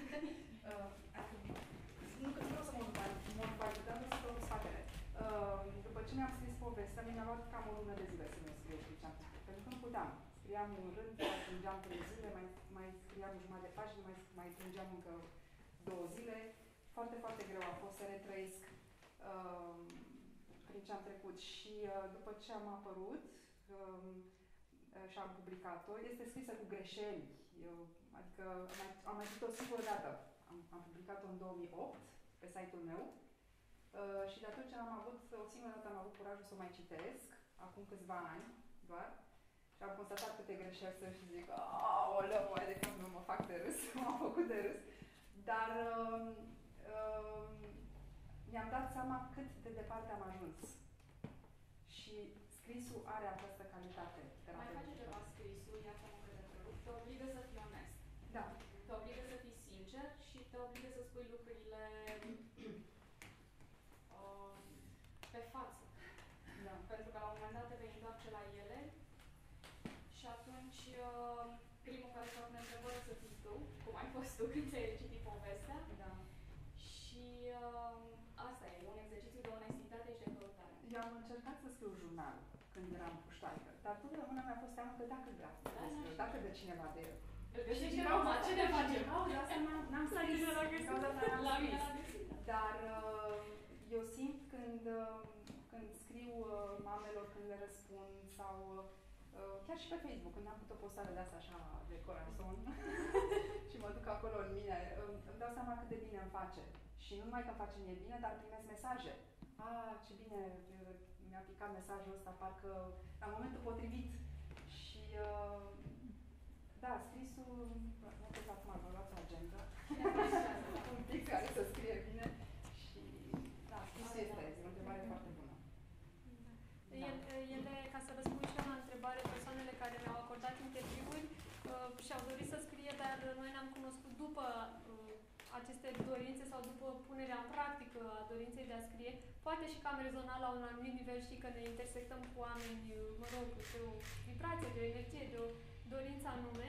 nu vreau să mă învali, dar nu să în spatele. După ce mi-am scris povestea, mi-a luat cam o lună de zile să mi-o scriu ce am scris. Pentru că nu puteam. Scriam un rând, mai plângeam 3 zile, mai scriam jumătate de pagină, mai plângeam încă 2 zile. Foarte, foarte greu a fost să retrăiesc prin ce am trecut. Și după ce am apărut și am publicat-o, este scrisă cu greșeli. Adică am mai scris o singură dată. Am publicat-o în 2008 pe site-ul meu și de atunci o singură dată am avut curajul să o mai citesc, acum câțiva ani doar, și am constatat câte greșeli sunt și zic, aoleu, mai de fapt nu mă fac de râs, m-am făcut de râs, dar mi-am dat seama cât de departe am ajuns. Și scrisul are această calitate. Mai face ceva scrisul, iată-mă că te întrerup, te obligă să fii onest. Da. Te obligă să fii sincer și te obligă să spui lucrurile pe față. Da. Pentru că la un moment dat te vei întoarce la ele și atunci primul care își va pune întrebări o să fii tu, cum ai fost tu când ți-ai citit povestea. Da. Și asta e un exercițiu de onestitate și de căutare. Eu am încercat să scriu jurnal când eram puștoaică, dar totdeauna mi-a fost teamă că dacă vreau să scriu, dacă dă cineva de el. Și ce ne facem? De asta n-am scris. Dar eu simt când scriu mamelor, când le răspund sau chiar și pe Facebook, când am făcut o postare de asta așa de corazon și mă duc acolo în mine, îmi dau seama cât de bine îmi face. Și nu numai că face mie bine, dar primesc mesaje. Ce bine mi-a picat mesajul ăsta, parcă la momentul potrivit. Și da, scrisul, nu știu acum, vă luați o cunoscut după aceste dorințe sau după punerea în practică a dorinței de a scrie. Poate și că am rezonat la un anumit nivel, știi că ne intersectăm cu oameni, mă rog, de o vibrație, de o energie, de o dorință anume.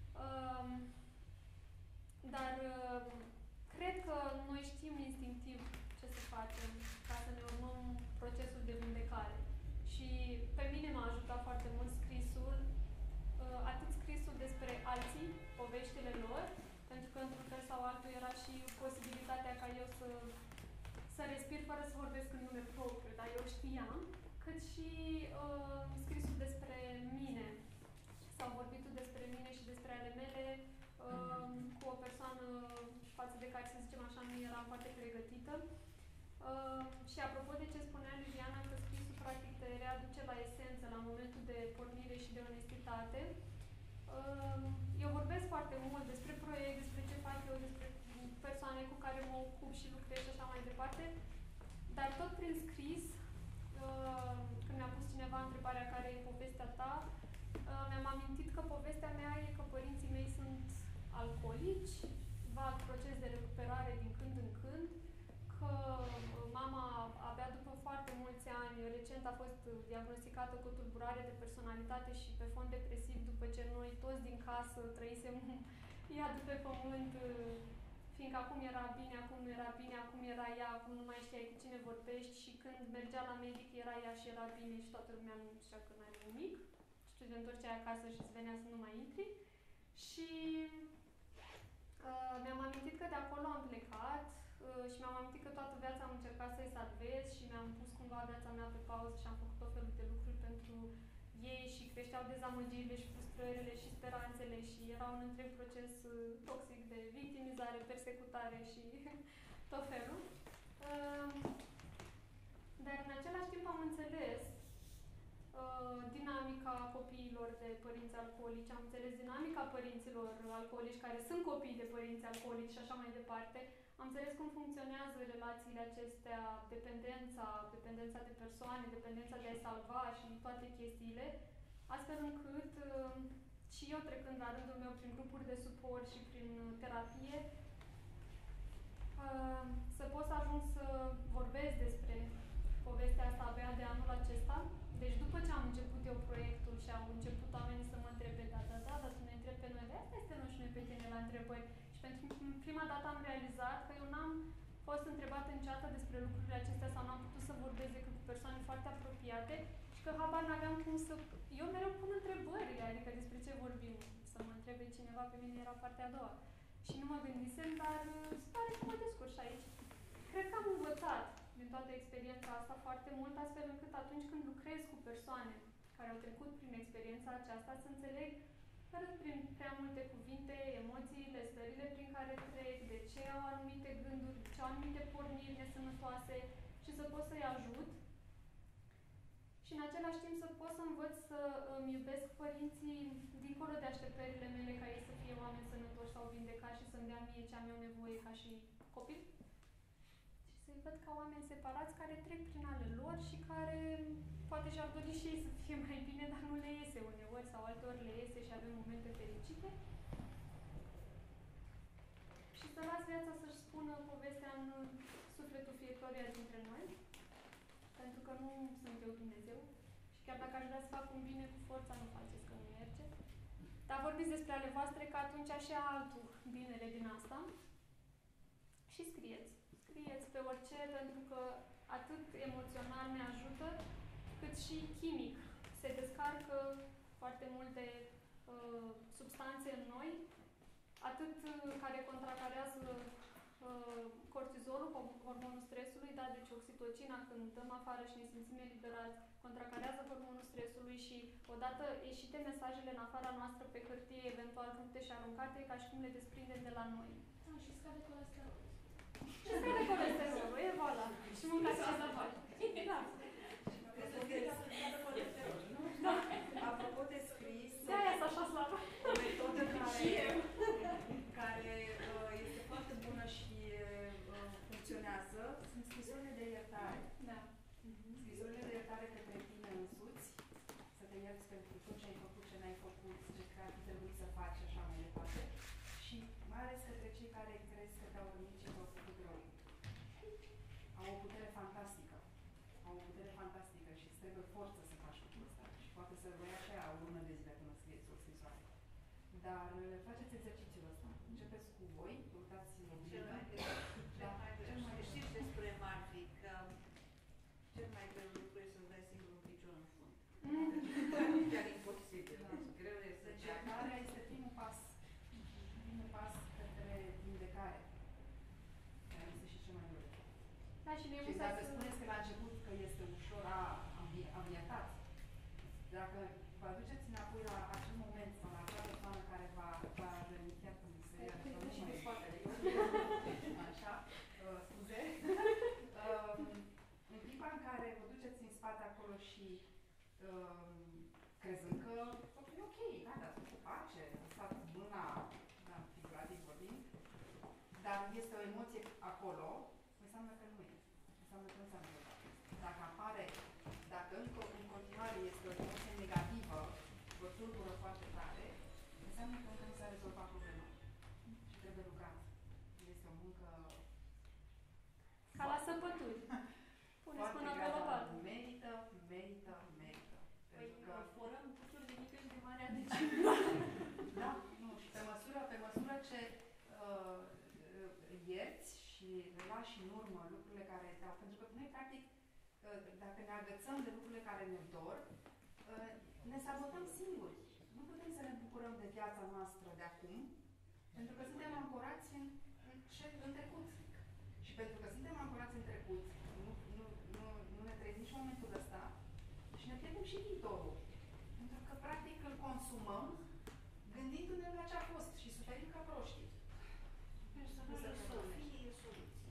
Dar cred că noi știm instinctiv ce să facem ca să ne urmăm procesul de vindecare. Și pe mine m-a ajutat foarte mult scrisul, atât scrisul despre alții, poveștile lor, pentru că într-un fel sau altul era și posibilitatea ca eu să respir fără să vorbesc în nume propriu, dar eu știam, cât și scrisul despre mine, sau vorbitul despre mine și despre ale mele, cu o persoană față de care, să zicem așa, nu eram foarte pregătită. Și apropo de ce spunea Liliana, că scrisul practic te readuce la esență, la momentul de pornire și de onestitate, eu vorbesc foarte mult despre proiect, despre ce fac eu, despre persoane cu care mă ocup și lucrez și așa mai departe, dar tot prin scris, când mi-a pus cineva întrebarea care e povestea ta, mi-am amintit că povestea mea e că părinții mei sunt alcoolici, fac proces de recuperare din când în când, că mama abia după foarte mulți ani, recent a fost diagnosticată cu tulburare de personalitate și pe fond depresiv, după ce noi toți din casă trăisem iadul pe pământ, fiindcă acum era bine, acum nu era bine, acum era ea, acum nu mai știai cu cine vorbești și când mergea la medic era ea și era bine și toată lumea nu știa că n-are nimic. Și tu te întorceai acasă și îți venea să nu mai intri. Și mi-am amintit că de acolo am plecat și mi-am amintit că toată viața am încercat să-i salvez și mi-am pus cumva viața mea pe pauză și am făcut tot felul de lucruri pentru ei și creșteau dezamăgirile și frustrările și speranțele și era un întreg proces toxic de victimizare, persecutare și tot felul. Dar în același timp am înțeles dinamica copiilor de părinți alcoolici, am înțeles dinamica părinților alcoolici care sunt copii de părinți alcoolici și așa mai departe. Am înțeles cum funcționează relațiile acestea, dependența de persoane, dependența de a-i salva și toate chestiile, astfel încât și eu trecând la rândul meu prin grupuri de suport și prin terapie, să pot să ajung să vorbesc despre povestea asta abia de anul acesta. Deci după ce am început eu proiectul și au început oamenii să mă întrebe, dar tu ne întrebi pe noi, de asta este nu și noi pe tine la întrebări. Și pentru prima dată am realizat că eu n-am fost întrebată niciodată despre lucrurile acestea sau n-am putut să vorbesc decât cu persoane foarte apropiate și că habar n-aveam cum să... Eu mereu pun întrebările, adică despre ce vorbim. Să mă întrebe cineva, pe mine era partea a doua. Și nu mă gândisem, dar se pare că mă descurc aici. Cred că am învățat din toată experiența asta foarte mult, astfel încât atunci când lucrez cu persoane care au trecut prin experiența aceasta, să înțeleg, fără prin prea multe cuvinte, emoțiile, stările prin care trec, de ce au anumite gânduri, ce au anumite porniri nesănătoase și să pot să-i ajut. Și în același timp să pot să învăț să îmi iubesc părinții dincolo de așteptările mele ca ei să fie oameni sănătoși sau vindecați și să-mi dea mie ce am eu nevoie ca și copil. Și să-i văd ca oameni separați care trec prin ale lor și care poate și-ar dori și ei să fie mai bine, dar nu le iese uneori sau alteori le iese și avem momente fericite. Și să las viața să-și spună povestea în sufletul fiecăruia dintre noi. Pentru că nu sunt eu Dumnezeu și chiar dacă aș vrea să fac un bine cu forța, nu faceți că nu merge. Dar vorbiți despre ale voastre că atunci așa altul binele din asta și scrieți. Scrieți pe orice, pentru că atât emoțional ne ajută, cât și chimic. Se descarcă foarte multe substanțe în noi, atât care contracarează cortizolul, hormonul stresului, da, deci oxitocina, când dăm afară și ne simțim eliberați, contracarează hormonul stresului și odată ieșite mesajele în afara noastră pe hârtie, eventual rupte și aruncate, ca și cum le desprindem de la noi. Da, și scade colesterolul. Și scade colesterolul, e voilà. Și mâncați ce să faci. Da. Da. Apropo de scris, de-aia sunt așa slavă. O metodă care este foarte bună și funcționează sunt scrisorile de iertare. Da. Scrisorile de iertare către tine însuți, să te ierți pentru tot ce ai făcut, ce n-ai făcut, ce ar fi trebuit să faci și așa mai departe. Și mai cei care crezi că te-au rănit și te-au făcut rău. Au o putere fantastică. Au o putere fantastică și îți trebuie forță să faci lucrul ăsta. Și poate să vă ia și aia o lună de zile până scrieți o scrisoare. Dar faceți exercițiul ăsta. Începeți cu voi, uitați în oglindă. Știți despre Marfi că cel mai greu lucru e să-ți dai singur un picior în fund. Chiar imposibil. Greu este. Încercarea este primul pas. Primul pas către vindecare. Care este și cel mai greu. Da, și Și dacă spuneți că la început că este ușor, ambientat, dacă vă aduceți înapoi la acel moment sau la acea persoană care va veni chiar când se ia și pe spatele. Așa, scuze. În clipa în care vă duceți în spate acolo și crezând că totul e ok, da, dar sunt pace, a stat mâna, da, figurativ vorbind, dar este o emoție acolo, înseamnă că nu e. Înseamnă că înseamnă că dacă apare, dacă încă în continuare este o emoție negativă, vă tulbură foarte tare, înseamnă că încă nu s-a rezolvat problema. Și trebuie lucrat. Este o muncă ca la săpături. Puneți mâna pe lopată. Merită. Păi forăm puturi de mică și de mare Da, nu, și pe măsură ce ierți și lași în urmă lucrurile care te-au... Pentru că noi, practic, dacă ne agățăm de lucrurile care ne dor, ne sabotăm singuri. Nu putem să ne bucurăm de viața noastră de acum, pentru că suntem ancorați în trecut. Și pentru că suntem ancorați în trecut, nu ne trăim nici momentul ăsta și ne pierdem și viitorul. Pentru că, practic, îl consumăm gândindu-ne la ce a fost și suferim ca proștii. Personalul Sofie e soluție.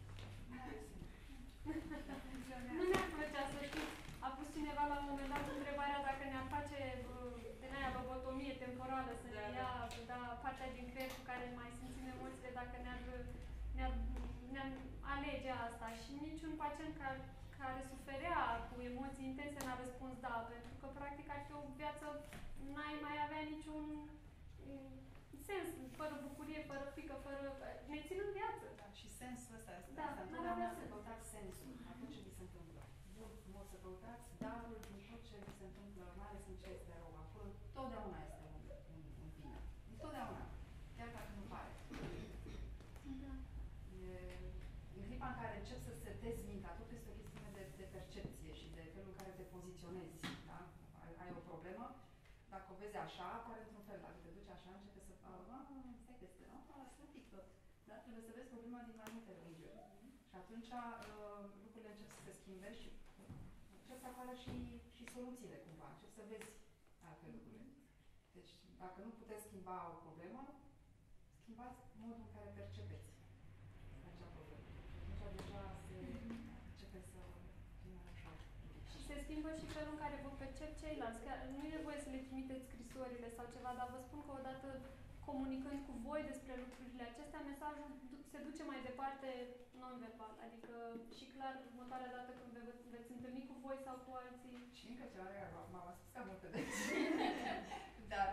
Nu ne-ar plăcea să știți. A pus cineva la un moment dat întrebarea dacă ne-ar face din aia lobotomie temporală, să ne ia partea din creier cu care mai simțim emoțiile, dacă ne-ar alege asta. Și niciun pacient care suferea cu emoții intense n-a răspuns da, pentru că practic ar fi o viață, n-ai mai avea niciun sens, fără bucurie, fără frică, fără... ne țin în viață. Da, și sensul ăsta este. Da, întotdeauna să căutați sensul a tot ce vi se întâmplă. Bun, frumos să căutați darul din tot ce vi se întâmplă, mai ales în ce este rău. Acolo totdeauna este un bine. Întotdeauna. Chiar dacă nu pare. Da. În clipa în care începi să setezi mintea, tot este o chestiune de percepție și de felul în care te poziționezi. Da? Ai o problemă, dacă o vezi așa, apare într-un fel. Dacă te duci așa, începe să... stai că este... slăbică. Da? Trebuie să vezi problema din mai multe unghiuri. Și atunci lucrurile încep să se schimbe și încep să apară și soluțiile cumva. Încep să vezi altfel lucrurile. Deci, dacă nu puteți schimba o problemă, schimbați modul în care percepeți acea problemă. Atunci deja se începe să fie mai ușor. Și se schimbă și felul în care vă percep ceilalți. Că nu e nevoie să le trimiteți scrisorile sau ceva, dar vă spun că odată comunicând cu voi despre lucrurile acestea, mesajul se duce mai departe non-verbal. Adică și clar, următoarea dată când veți întâlni cu voi sau cu alții. Și încă ceva care m-am spus ca multe de dar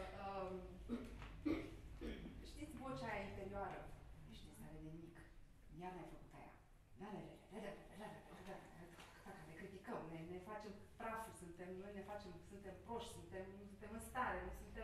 știți vocea aia interioară? Ești în stare de mic. Iar n-ai făcut aia. Ne criticăm, ne facem prafuri, suntem proști, suntem în stare, nu suntem...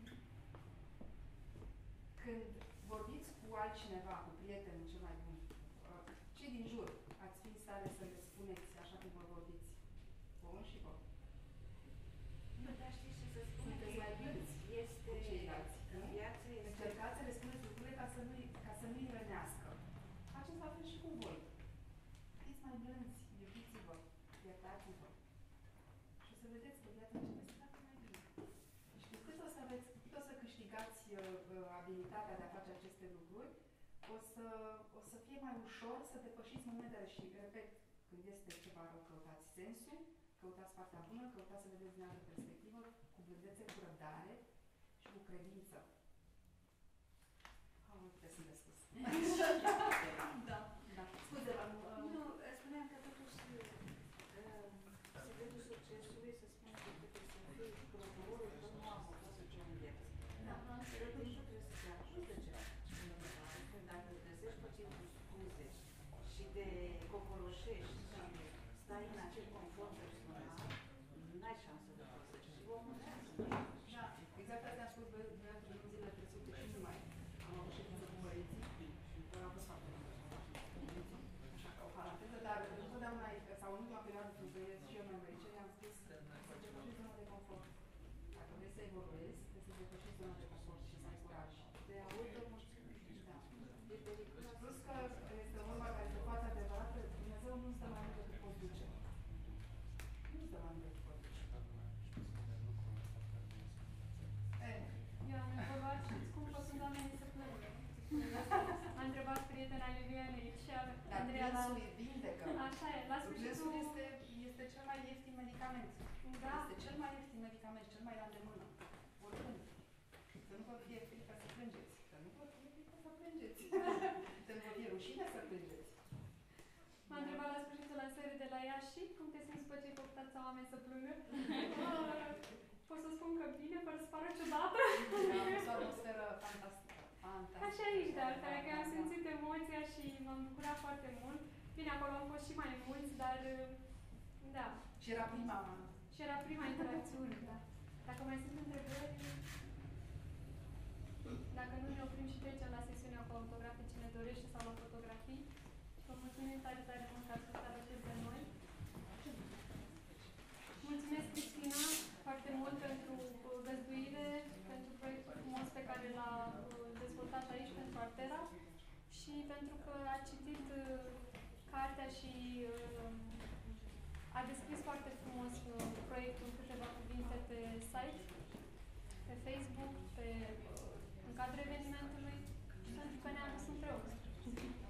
Când vorbiți cu altcineva, cu prietenul cel mai bun, cei din jur, ați fi în stare să le spuneți așa cum vă vorbiți. Vă și vă. Nu, dar știți ce să spun? Sunteți mai blânzi este cu ceilalți. viața este... Încercați să le spuneți lucrurile ca să nu-i rănească. Faceți la fel și cu voi. Fiți mai blânzi, iubiți-vă, iertați-vă. Și o să vedeți că viața începe să facă mai bine. Și cu cât o să câștigați abilitatea de a face aceste lucruri, o să fie mai ușor să depășiți momentele și, repet, când este ceva rău, căutați sensul, căutați partea bună, căutați să vedeți din altă perspectivă, cu blândețe, cu răbdare și cu credință. Uite, sunt de spus. Da. Scuze, Nu, spuneam că totuși secretul succesului, să spun că trebuie să fie procurorul, că nu am fost să ce în viață. Dar nu trebuie să te ajute ceva. ai șansă de folosești. Și omul ăla Da, exact asta am spus băiatul în zilele trecute și numai. Am avut ședință cu părinții, dar am fost foarte mult. Așa ca o paranteză, dar întotdeauna, sau în ultima perioadă când trăiesc și eu mai aici, le-am spus să depășești zona de confort. Dacă vrei să evoluezi, trebuie să depășești zona de confort și să ai curaj. De automulțumire. Da. E periculos. Plus că este vorba care este foarte adevărată, Dumnezeu nu stă mai mult decât poți duce. Nu stă mai mult decât poți duce. Eu am întrebat și cum pot sunt oamenii să plângă. A întrebat prietena Lilianei și Dar Andreea la... plânsul vindecă. Așa e, la sfârșitul... Plânsul este cel mai ieftin medicament. Da. Este cel mai ieftin medicament, cel mai la îndemână. Oricând. Să nu vă fie frică să plângeți. Să nu vă fie frică să plângeți. Să nu vă fie rușine să plângeți. M-a întrebat la sfârșitul lansării de la Iași cum te simți după ce ai făcut atâția oameni să plângă. Pot să spun că bine, fără să pară ciudată. Da, este o atmosferă fantastică. Ca și aici, de altfel, că am simțit emoția și m-am bucurat foarte mult. Bine, acolo am fost și mai mulți, dar da. Și era prima. Și era prima interacțiune, da. Dacă mai sunt întrebări, dacă nu ne oprim și trecem la sesiunea cu autografe cine dorește sau la fotografii. Vă mulțumim tare, tare mult că ați fost alături de noi. Mulțumesc, Cristina, foarte mult pentru găzduire, pentru proiectul frumos pe care l-a dezvoltat aici pentru Artera și pentru că a citit cartea și a descris foarte frumos proiectul în câteva cuvinte pe site, pe Facebook, în cadrul evenimentului și pentru că ne-am dus împreună.